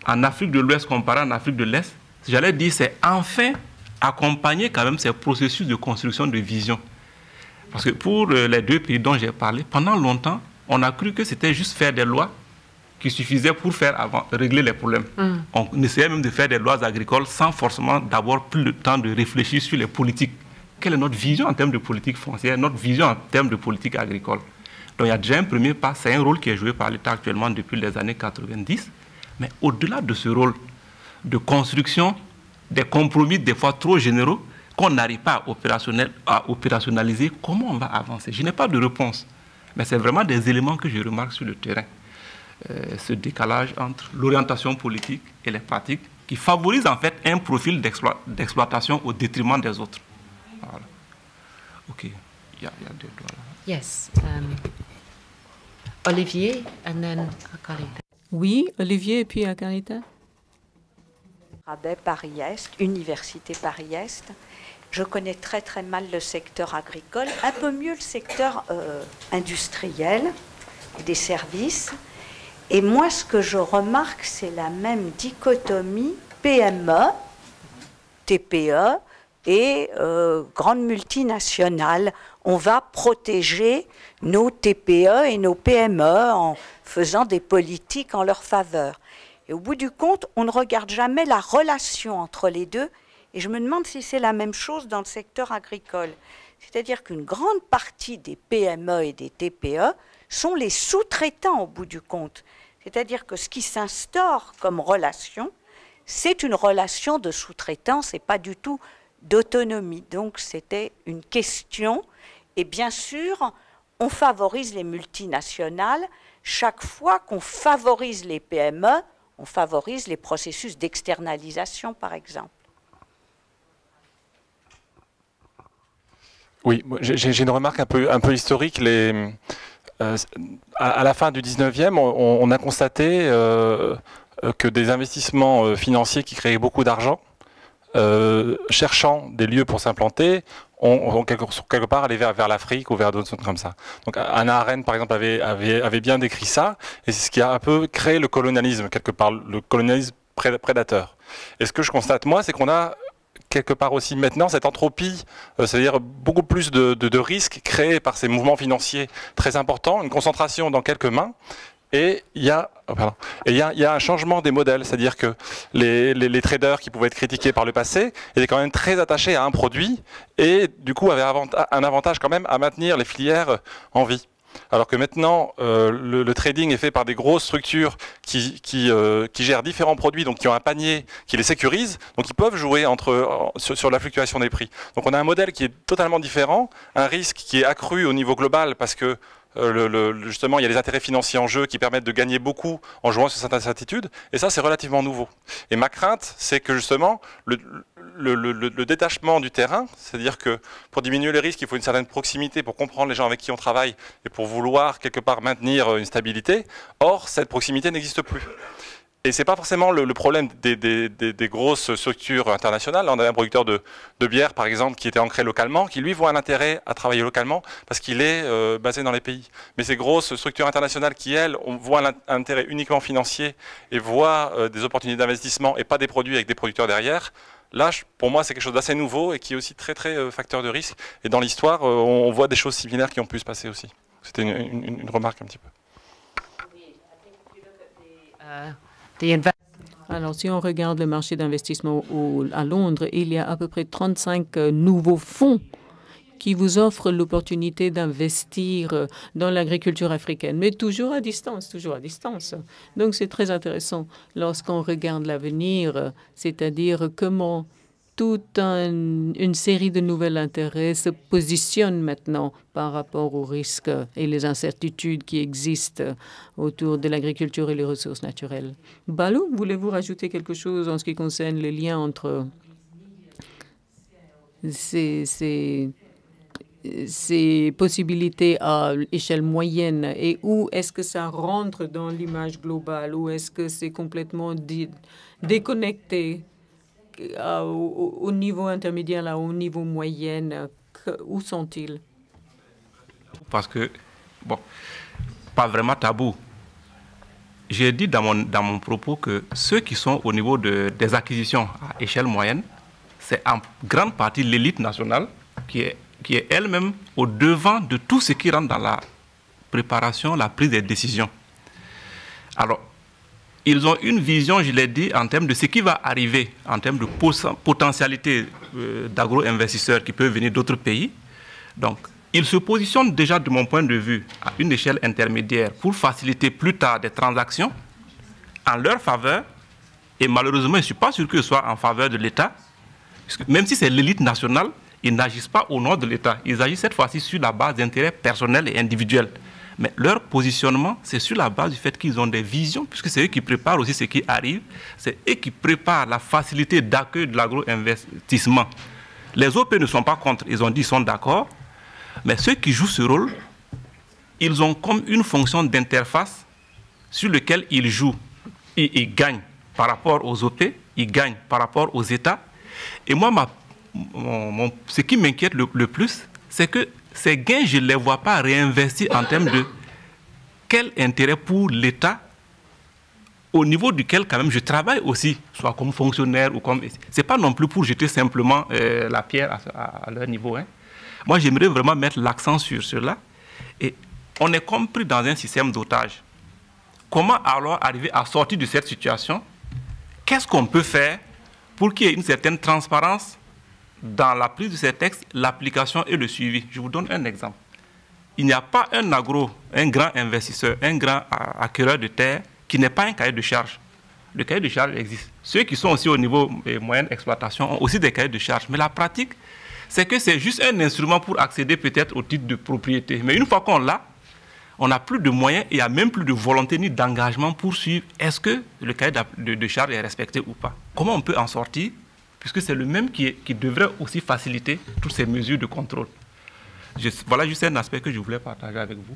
en Afrique de l'Ouest comparé en Afrique de l'Est, j'allais dire, c'est enfin accompagner quand même ces processus de construction de vision. Parce que pour les deux pays dont j'ai parlé, pendant longtemps, on a cru que c'était juste faire des lois qui suffisaient pour faire avant, régler les problèmes. Mm. On essayait même de faire des lois agricoles sans forcément d'avoir plus le temps de réfléchir sur les politiques. Quelle est notre vision en termes de politique foncière, notre vision en termes de politique agricole? Donc il y a déjà un premier pas, c'est un rôle qui est joué par l'État actuellement depuis les années quatre-vingt-dix. Mais au-delà de ce rôle de construction, des compromis des fois trop généraux, qu'on n'arrive pas à, opérationnel, à opérationnaliser, comment on va avancer? Je n'ai pas de réponse, mais c'est vraiment des éléments que je remarque sur le terrain. Euh, ce décalage entre l'orientation politique et les pratiques qui favorise en fait un profil d'explo d'exploitation au détriment des autres. Voilà. OK. Il y a, il y a deux doigts là. Yes. Um, Olivier, and then Akarita. Oui, Olivier et puis Akarita. Rabais Paris-Est, Université Paris-Est. Je connais très très mal le secteur agricole, un peu mieux le secteur euh, industriel et des services. Et moi, ce que je remarque, c'est la même dichotomie P M E, T P E et euh, grandes multinationales. On va protéger nos T P E et nos P M E en faisant des politiques en leur faveur. Et au bout du compte, on ne regarde jamais la relation entre les deux. Et je me demande si c'est la même chose dans le secteur agricole. C'est-à-dire qu'une grande partie des P M E et des T P E sont les sous-traitants au bout du compte. C'est-à-dire que ce qui s'instaure comme relation, c'est une relation de sous-traitance et pas du tout d'autonomie. Donc c'était une question. Et bien sûr, on favorise les multinationales. Chaque fois qu'on favorise les P M E, on favorise les processus d'externalisation, par exemple. Oui, j'ai une remarque un peu, un peu historique. Les, euh, à, à la fin du dix-neuvième, on, on a constaté euh, que des investissements euh, financiers qui créaient beaucoup d'argent, euh, cherchant des lieux pour s'implanter, ont, ont quelque, quelque part allé vers, vers l'Afrique ou vers d'autres zones comme ça. Donc Hannah Arendt, par exemple, avait, avait, avait bien décrit ça, et c'est ce qui a un peu créé le colonialisme, quelque part, le colonialisme prédateur. Et ce que je constate, moi, c'est qu'on a quelque part aussi maintenant cette entropie, euh, c'est-à-dire beaucoup plus de, de, de risques créés par ces mouvements financiers très importants, une concentration dans quelques mains, et il y a, oh pardon, et il y a, il y a un changement des modèles, c'est-à-dire que les, les, les traders qui pouvaient être critiqués par le passé étaient quand même très attachés à un produit, et du coup avaient un avantage quand même à maintenir les filières en vie. Alors que maintenant, euh, le, le trading est fait par des grosses structures qui, qui, euh, qui gèrent différents produits, donc qui ont un panier qui les sécurise, donc ils peuvent jouer entre, sur, sur la fluctuation des prix. Donc on a un modèle qui est totalement différent, un risque qui est accru au niveau global parce que euh, le, le, justement il y a des intérêts financiers en jeu qui permettent de gagner beaucoup en jouant sur cette incertitude, et ça c'est relativement nouveau. Et ma crainte, c'est que justement le, le, le, le détachement du terrain, c'est-à-dire que pour diminuer les risques, il faut une certaine proximité pour comprendre les gens avec qui on travaille et pour vouloir quelque part maintenir une stabilité. Or, cette proximité n'existe plus. Et ce n'est pas forcément le, le problème des, des, des, des grosses structures internationales. Là, on a un producteur de, de bière, par exemple, qui était ancré localement, qui lui voit un intérêt à travailler localement parce qu'il est euh, basé dans les pays. Mais ces grosses structures internationales qui, elles, on voit un intérêt uniquement financier et voient euh, des opportunités d'investissement et pas des produits avec des producteurs derrière, là, pour moi, c'est quelque chose d'assez nouveau et qui est aussi très, très euh, facteur de risque. Et dans l'histoire, euh, on voit des choses similaires qui ont pu se passer aussi. C'était une, une, une remarque un petit peu. Alors, si on regarde le marché d'investissement à Londres, il y a à peu près trente-cinq nouveaux fonds qui vous offrent l'opportunité d'investir dans l'agriculture africaine, mais toujours à distance, toujours à distance. Donc, c'est très intéressant lorsqu'on regarde l'avenir, c'est-à-dire comment toute un, une série de nouveaux intérêts se positionnent maintenant par rapport aux risques et les incertitudes qui existent autour de l'agriculture et les ressources naturelles. Balou, voulez-vous rajouter quelque chose en ce qui concerne les liens entre ces, ces, ces possibilités à échelle moyenne et où est-ce que ça rentre dans l'image globale, ou est-ce que c'est complètement dé déconnecté à, au, au niveau intermédiaire, là, au niveau moyen, que, où sont-ils? Parce que, bon, pas vraiment tabou. j'ai dit dans mon, dans mon propos que ceux qui sont au niveau de, des acquisitions à échelle moyenne, c'est en grande partie l'élite nationale qui est, qui est elle-même au devant de tout ce qui rentre dans la préparation, la prise des décisions. Alors, ils ont une vision, je l'ai dit, en termes de ce qui va arriver, en termes de potentialité euh, d'agro-investisseurs qui peuvent venir d'autres pays. Donc, ils se positionnent déjà, de mon point de vue, à une échelle intermédiaire pour faciliter plus tard des transactions en leur faveur. Et malheureusement, je ne suis pas sûr que ce soit en faveur de l'État. Même si c'est l'élite nationale, ils n'agissent pas au nom de l'État. Ils agissent cette fois-ci sur la base d'intérêts personnels et individuels. Mais leur positionnement, c'est sur la base du fait qu'ils ont des visions, puisque c'est eux qui préparent aussi ce qui arrive. C'est eux qui préparent la facilité d'accueil de l'agro-investissement. Les O P ne sont pas contre, ils ont dit qu'ils sont d'accord. Mais ceux qui jouent ce rôle, ils ont comme une fonction d'interface sur laquelle ils jouent. Ils, ils gagnent par rapport aux O P, ils gagnent par rapport aux États. Et moi, ma, mon, mon, ce qui m'inquiète le, le plus, c'est que ces gains, je ne les vois pas réinvestis en termes de quel intérêt pour l'État au niveau duquel quand même je travaille aussi, soit comme fonctionnaire ou comme... Ce n'est pas non plus pour jeter simplement euh, la pierre à, à, à leur niveau. Hein. Moi, j'aimerais vraiment mettre l'accent sur cela. Et on est compris dans un système d'otage. Comment alors arriver à sortir de cette situation? Qu'est-ce qu'on peut faire pour qu'il y ait une certaine transparence dans la prise de ces textes, l'application et le suivi? Je vous donne un exemple. Il n'y a pas un agro, un grand investisseur, un grand acquéreur de terre qui n'ait pas un cahier de charge. Le cahier de charge existe. Ceux qui sont aussi au niveau des moyennes d'exploitation ont aussi des cahiers de charge. Mais la pratique, c'est que c'est juste un instrument pour accéder peut-être au titre de propriété. Mais une fois qu'on l'a, on n'a plus de moyens et il n'y a même plus de volonté ni d'engagement pour suivre est-ce que le cahier de, de charge est respecté ou pas. Comment on peut en sortir? Puisque c'est le même qui, est, qui devrait aussi faciliter toutes ces mesures de contrôle. Je, voilà juste un aspect que je voulais partager avec vous.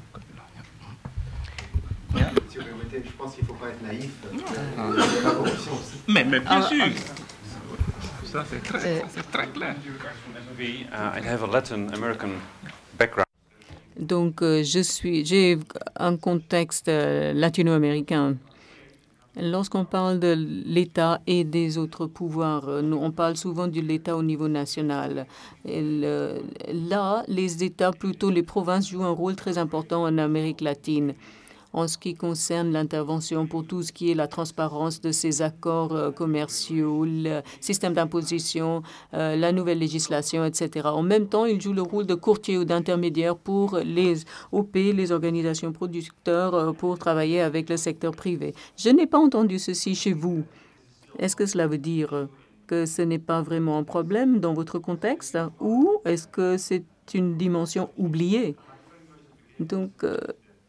Yeah. Si vous permettez, je pense qu'il ne faut pas être naïf. Euh, mais, mais bien sûr. Ça, c'est très, très clair. I have a Latin American background. Donc, euh, je suis, j'ai un contexte euh, latino-américain. Lorsqu'on parle de l'État et des autres pouvoirs, euh, nous, on parle souvent de l'État au niveau national. Et le, là, les États, plutôt les provinces, jouent un rôle très important en Amérique latine en ce qui concerne l'intervention pour tout ce qui est la transparence de ces accords euh, commerciaux, le système d'imposition, euh, la nouvelle législation, et cetera. En même temps, ils jouent le rôle de courtier ou d'intermédiaire pour les O P, les organisations producteurs, euh, pour travailler avec le secteur privé. Je n'ai pas entendu ceci chez vous. Est-ce que cela veut dire que ce n'est pas vraiment un problème dans votre contexte ou est-ce que c'est une dimension oubliée? Donc, euh,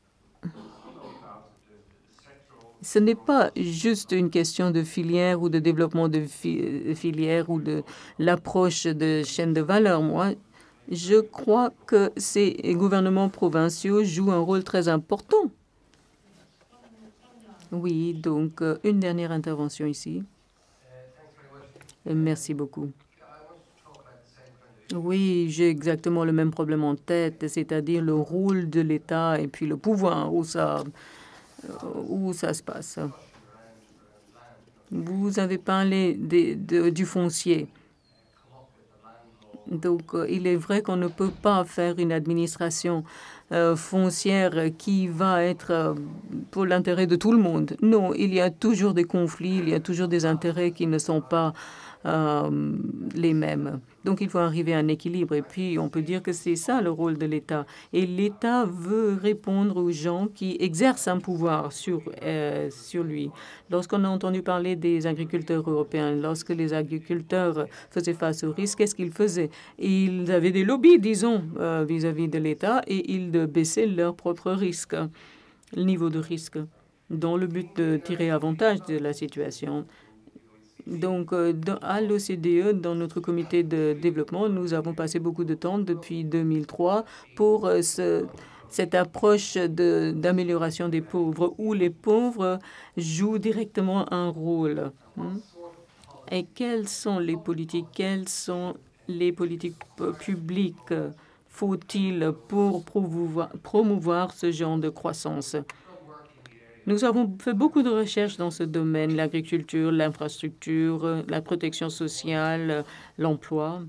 ce n'est pas juste une question de filière ou de développement de fi filière ou de l'approche de chaîne de valeur. Moi, je crois que ces gouvernements provinciaux jouent un rôle très important. Oui, donc euh, une dernière intervention ici. Merci beaucoup. Oui, j'ai exactement le même problème en tête, c'est-à-dire le rôle de l'État et puis le pouvoir où ça... où ça se passe. Vous avez parlé de, de, du foncier. Donc, euh, il est vrai qu'on ne peut pas faire une administration euh, foncière qui va être euh, pour l'intérêt de tout le monde. Non, il y a toujours des conflits, il y a toujours des intérêts qui ne sont pas euh, les mêmes. Donc, il faut arriver à un équilibre. Et puis, on peut dire que c'est ça le rôle de l'État. Et l'État veut répondre aux gens qui exercent un pouvoir sur, euh, sur lui. Lorsqu'on a entendu parler des agriculteurs européens, lorsque les agriculteurs faisaient face au risque, qu'est-ce qu'ils faisaient? Ils avaient des lobbies, disons, euh, vis-à-vis de l'État et ils baissaient leur propre risque, le niveau de risque, dans le but de tirer avantage de la situation. Donc, euh, dans, à l'O C D E, dans notre comité de développement, nous avons passé beaucoup de temps depuis deux mille trois pour euh, ce, cette approche d'amélioration de, des pauvres, où les pauvres jouent directement un rôle. Hein? Et quelles sont les politiques, quelles sont les politiques publiques faut-il pour promouvoir, promouvoir ce genre de croissance? Nous avons fait beaucoup de recherches dans ce domaine, l'agriculture, l'infrastructure, la protection sociale, l'emploi.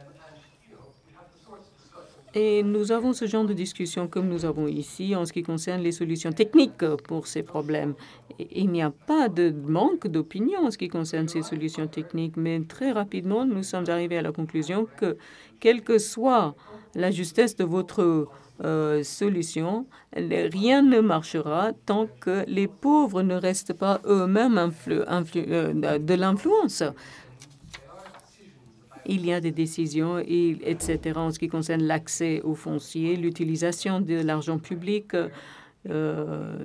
Et nous avons ce genre de discussion comme nous avons ici en ce qui concerne les solutions techniques pour ces problèmes. Et il n'y a pas de manque d'opinion en ce qui concerne ces solutions techniques, mais très rapidement, nous sommes arrivés à la conclusion que, quelle que soit la justesse de votre euh, solution, rien ne marchera tant que les pauvres ne restent pas eux-mêmes influ influ euh, de l'influence. Il y a des décisions, et, et cetera, en ce qui concerne l'accès au foncier, l'utilisation de l'argent public, euh,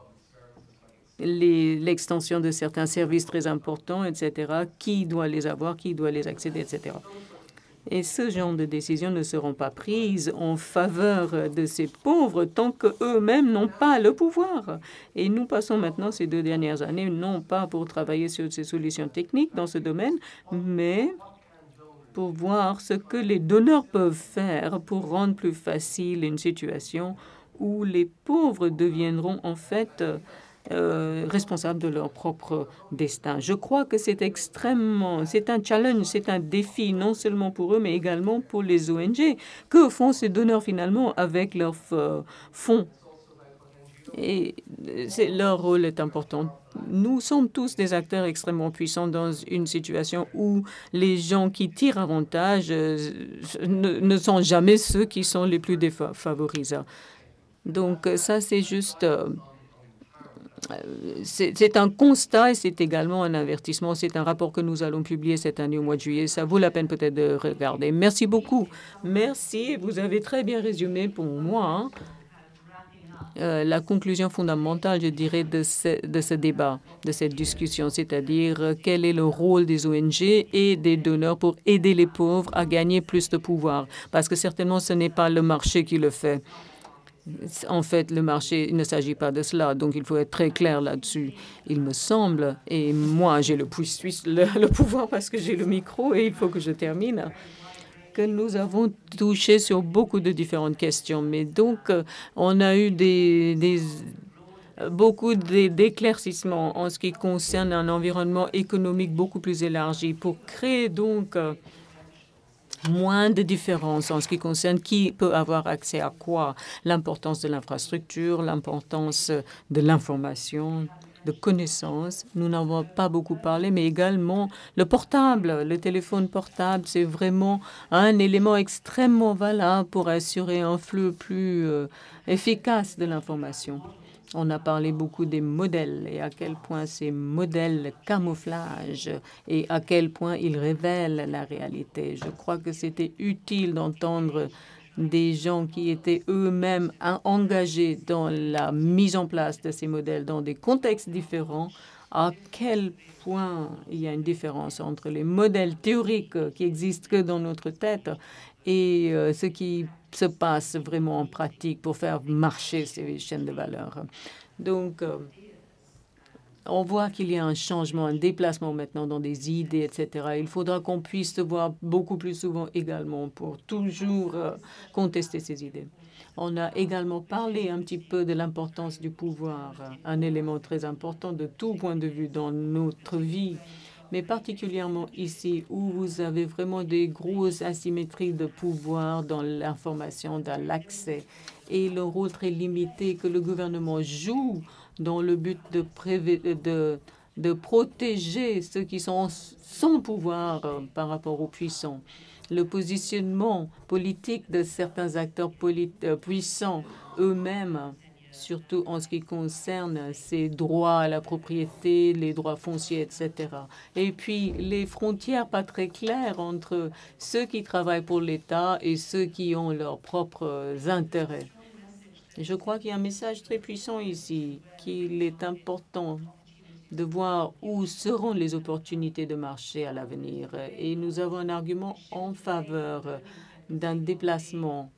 l'extension de certains services très importants, et cetera. Qui doit les avoir, qui doit les accéder, et cetera. Et ce genre de décisions ne seront pas prises en faveur de ces pauvres tant qu'eux-mêmes n'ont pas le pouvoir. Et nous passons maintenant ces deux dernières années, non pas pour travailler sur ces solutions techniques dans ce domaine, mais pour voir ce que les donneurs peuvent faire pour rendre plus facile une situation où les pauvres deviendront en fait euh, responsables de leur propre destin. Je crois que c'est extrêmement, c'est un challenge, c'est un défi non seulement pour eux, mais également pour les O N G. Que font ces donneurs finalement avec leurs euh, fonds? Et leur rôle est important. Nous sommes tous des acteurs extrêmement puissants dans une situation où les gens qui tirent avantage euh, ne, ne sont jamais ceux qui sont les plus défavorisés. Donc ça, c'est juste... Euh, c'est un constat et c'est également un avertissement. C'est un rapport que nous allons publier cette année au mois de juillet. Ça vaut la peine peut-être de regarder. Merci beaucoup. Merci. Vous avez très bien résumé pour moi, hein. Euh, la conclusion fondamentale, je dirais, de ce, de ce débat, de cette discussion, c'est-à-dire euh, quel est le rôle des O N G et des donneurs pour aider les pauvres à gagner plus de pouvoir. Parce que certainement, ce n'est pas le marché qui le fait. En fait, le marché, il ne s'agit pas de cela, donc il faut être très clair là-dessus. Il me semble, et moi, j'ai le, le, le pouvoir parce que j'ai le micro et il faut que je termine, que nous avons touché sur beaucoup de différentes questions. Mais donc, euh, on a eu des, des, beaucoup d'éclaircissements en ce qui concerne un environnement économique beaucoup plus élargi pour créer donc euh, moins de différences en ce qui concerne qui peut avoir accès à quoi, l'importance de l'infrastructure, l'importance de l'information, de connaissances. Nous n'avons pas beaucoup parlé, mais également le portable, le téléphone portable, c'est vraiment un élément extrêmement valable pour assurer un flux plus euh, efficace de l'information. On a parlé beaucoup des modèles et à quel point ces modèles camouflagent et à quel point ils révèlent la réalité. Je crois que c'était utile d'entendre des gens qui étaient eux-mêmes engagés dans la mise en place de ces modèles dans des contextes différents, à quel point il y a une différence entre les modèles théoriques qui existent que dans notre tête et euh, ce qui se passe vraiment en pratique pour faire marcher ces chaînes de valeur. Donc, euh, on voit qu'il y a un changement, un déplacement maintenant dans des idées, et cetera. Il faudra qu'on puisse se voir beaucoup plus souvent également pour toujours euh, contester ces idées. On a également parlé un petit peu de l'importance du pouvoir, un élément très important de tout point de vue dans notre vie, mais particulièrement ici où vous avez vraiment des grosses asymétries de pouvoir dans l'information, dans l'accès et le rôle très limité que le gouvernement joue dans le but de, de, de protéger ceux qui sont sans pouvoir euh, par rapport aux puissants. Le positionnement politique de certains acteurs euh, puissants eux-mêmes, surtout en ce qui concerne ces droits à la propriété, les droits fonciers, et cetera. Et puis, les frontières pas très claires entre ceux qui travaillent pour l'État et ceux qui ont leurs propres intérêts. Je crois qu'il y a un message très puissant ici, qu'il est important de voir où seront les opportunités de marché à l'avenir. Et nous avons un argument en faveur d'un déplacement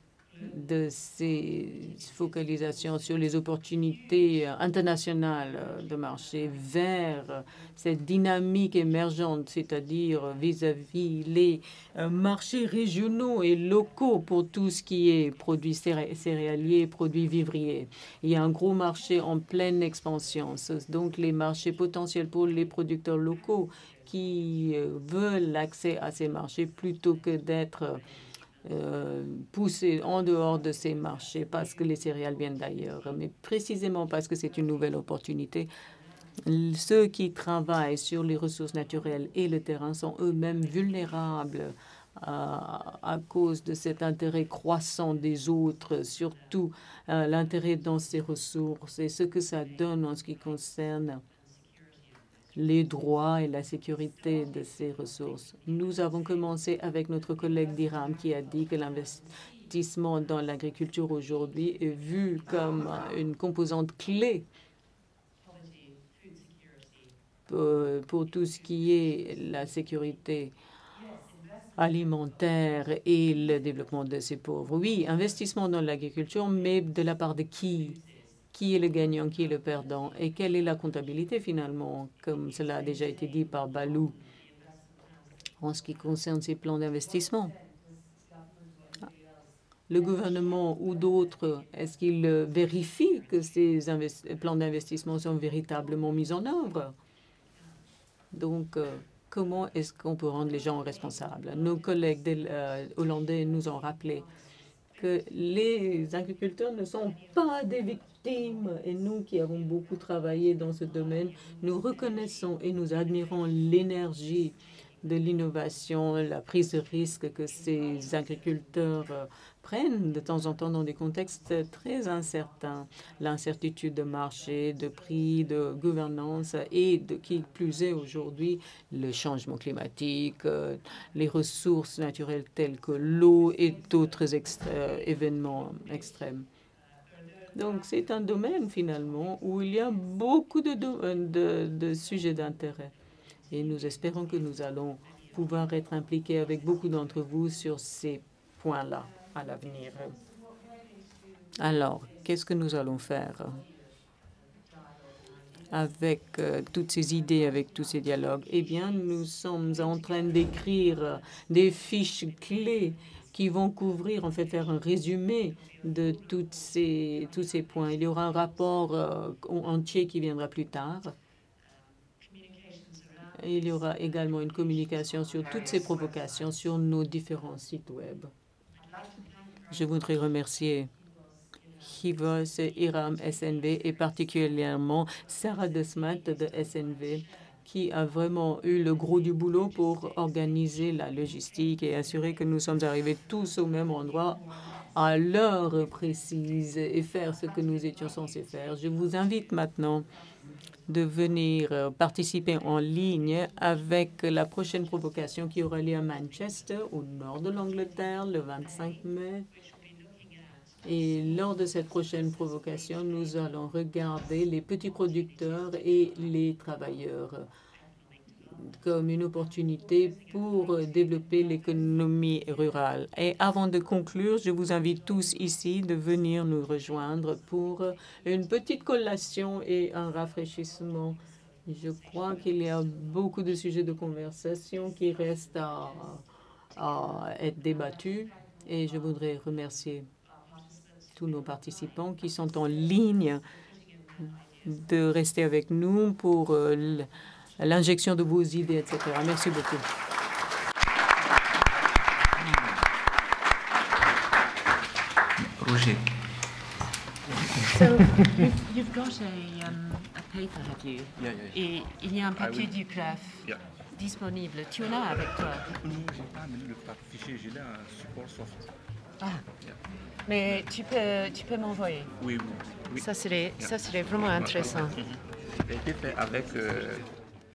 de ces focalisations sur les opportunités internationales de marché vers cette dynamique émergente, c'est-à-dire vis-à-vis les marchés régionaux et locaux pour tout ce qui est produits céréaliers, produits vivriers. Il y a un gros marché en pleine expansion. Donc, les marchés potentiels pour les producteurs locaux qui veulent l'accès à ces marchés plutôt que d'être Euh, poussés en dehors de ces marchés parce que les céréales viennent d'ailleurs, mais précisément parce que c'est une nouvelle opportunité. Ceux qui travaillent sur les ressources naturelles et le terrain sont eux-mêmes vulnérables à, à cause de cet intérêt croissant des autres, surtout euh, l'intérêt dans ces ressources et ce que ça donne en ce qui concerne les droits et la sécurité de ces ressources. Nous avons commencé avec notre collègue d'Iram qui a dit que l'investissement dans l'agriculture aujourd'hui est vu comme une composante clé pour, pour tout ce qui est la sécurité alimentaire et le développement de ces pauvres. Oui, investissement dans l'agriculture, mais de la part de qui? Qui est le gagnant, qui est le perdant et quelle est la comptabilité finalement, comme cela a déjà été dit par Balou, en ce qui concerne ces plans d'investissement. Le gouvernement ou d'autres, est-ce qu'ils vérifient que ces plans d'investissement sont véritablement mis en œuvre? Donc, euh, comment est-ce qu'on peut rendre les gens responsables? Nos collègues euh, hollandais nous ont rappelé que les agriculteurs ne sont pas des victimes. Et nous qui avons beaucoup travaillé dans ce domaine, nous reconnaissons et nous admirons l'énergie de l'innovation, la prise de risque que ces agriculteurs euh, prennent de temps en temps dans des contextes très incertains. L'incertitude de marché, de prix, de gouvernance et de qui plus est aujourd'hui le changement climatique, euh, les ressources naturelles telles que l'eau et d'autres euh, événements extrêmes. Donc, c'est un domaine, finalement, où il y a beaucoup de, de, de sujets d'intérêt. Et nous espérons que nous allons pouvoir être impliqués avec beaucoup d'entre vous sur ces points-là à l'avenir. Alors, qu'est-ce que nous allons faire avec euh, toutes ces idées, avec tous ces dialogues? Eh bien, nous sommes en train d'écrire des fiches clés qui vont couvrir, en fait, faire un résumé de toutes ces, tous ces points. Il y aura un rapport euh, entier qui viendra plus tard. Il y aura également une communication sur toutes ces provocations sur nos différents sites web. Je voudrais remercier Hivos, Iram, S N V et particulièrement Sarah Desmat de S N V qui a vraiment eu le gros du boulot pour organiser la logistique et assurer que nous sommes arrivés tous au même endroit à l'heure précise et faire ce que nous étions censés faire. Je vous invite maintenant de venir participer en ligne avec la prochaine provocation qui aura lieu à Manchester, au nord de l'Angleterre, le vingt-cinq mai. Et lors de cette prochaine provocation, nous allons regarder les petits producteurs et les travailleurs comme une opportunité pour développer l'économie rurale. Et avant de conclure, je vous invite tous ici de venir nous rejoindre pour une petite collation et un rafraîchissement. Je crois qu'il y a beaucoup de sujets de conversation qui restent à, à être débattus et je voudrais remercier tous nos participants qui sont en ligne de rester avec nous pour euh, l'injection de vos idées, et cetera. Merci beaucoup. Roger. So, you've got a, um, a paper, have you? Yeah, yeah, yeah. Et il y a un papier will... du P R A F yeah. disponible. Tu en as avec toi? Non, je n'ai pas amené le fichier, j'ai là un support soft. Ah. Yeah. Mais tu peux, tu peux m'envoyer? Oui, oui, oui. Ça serait, yeah. ça serait vraiment intéressant. Mm-hmm. Ça a été fait avec... Euh,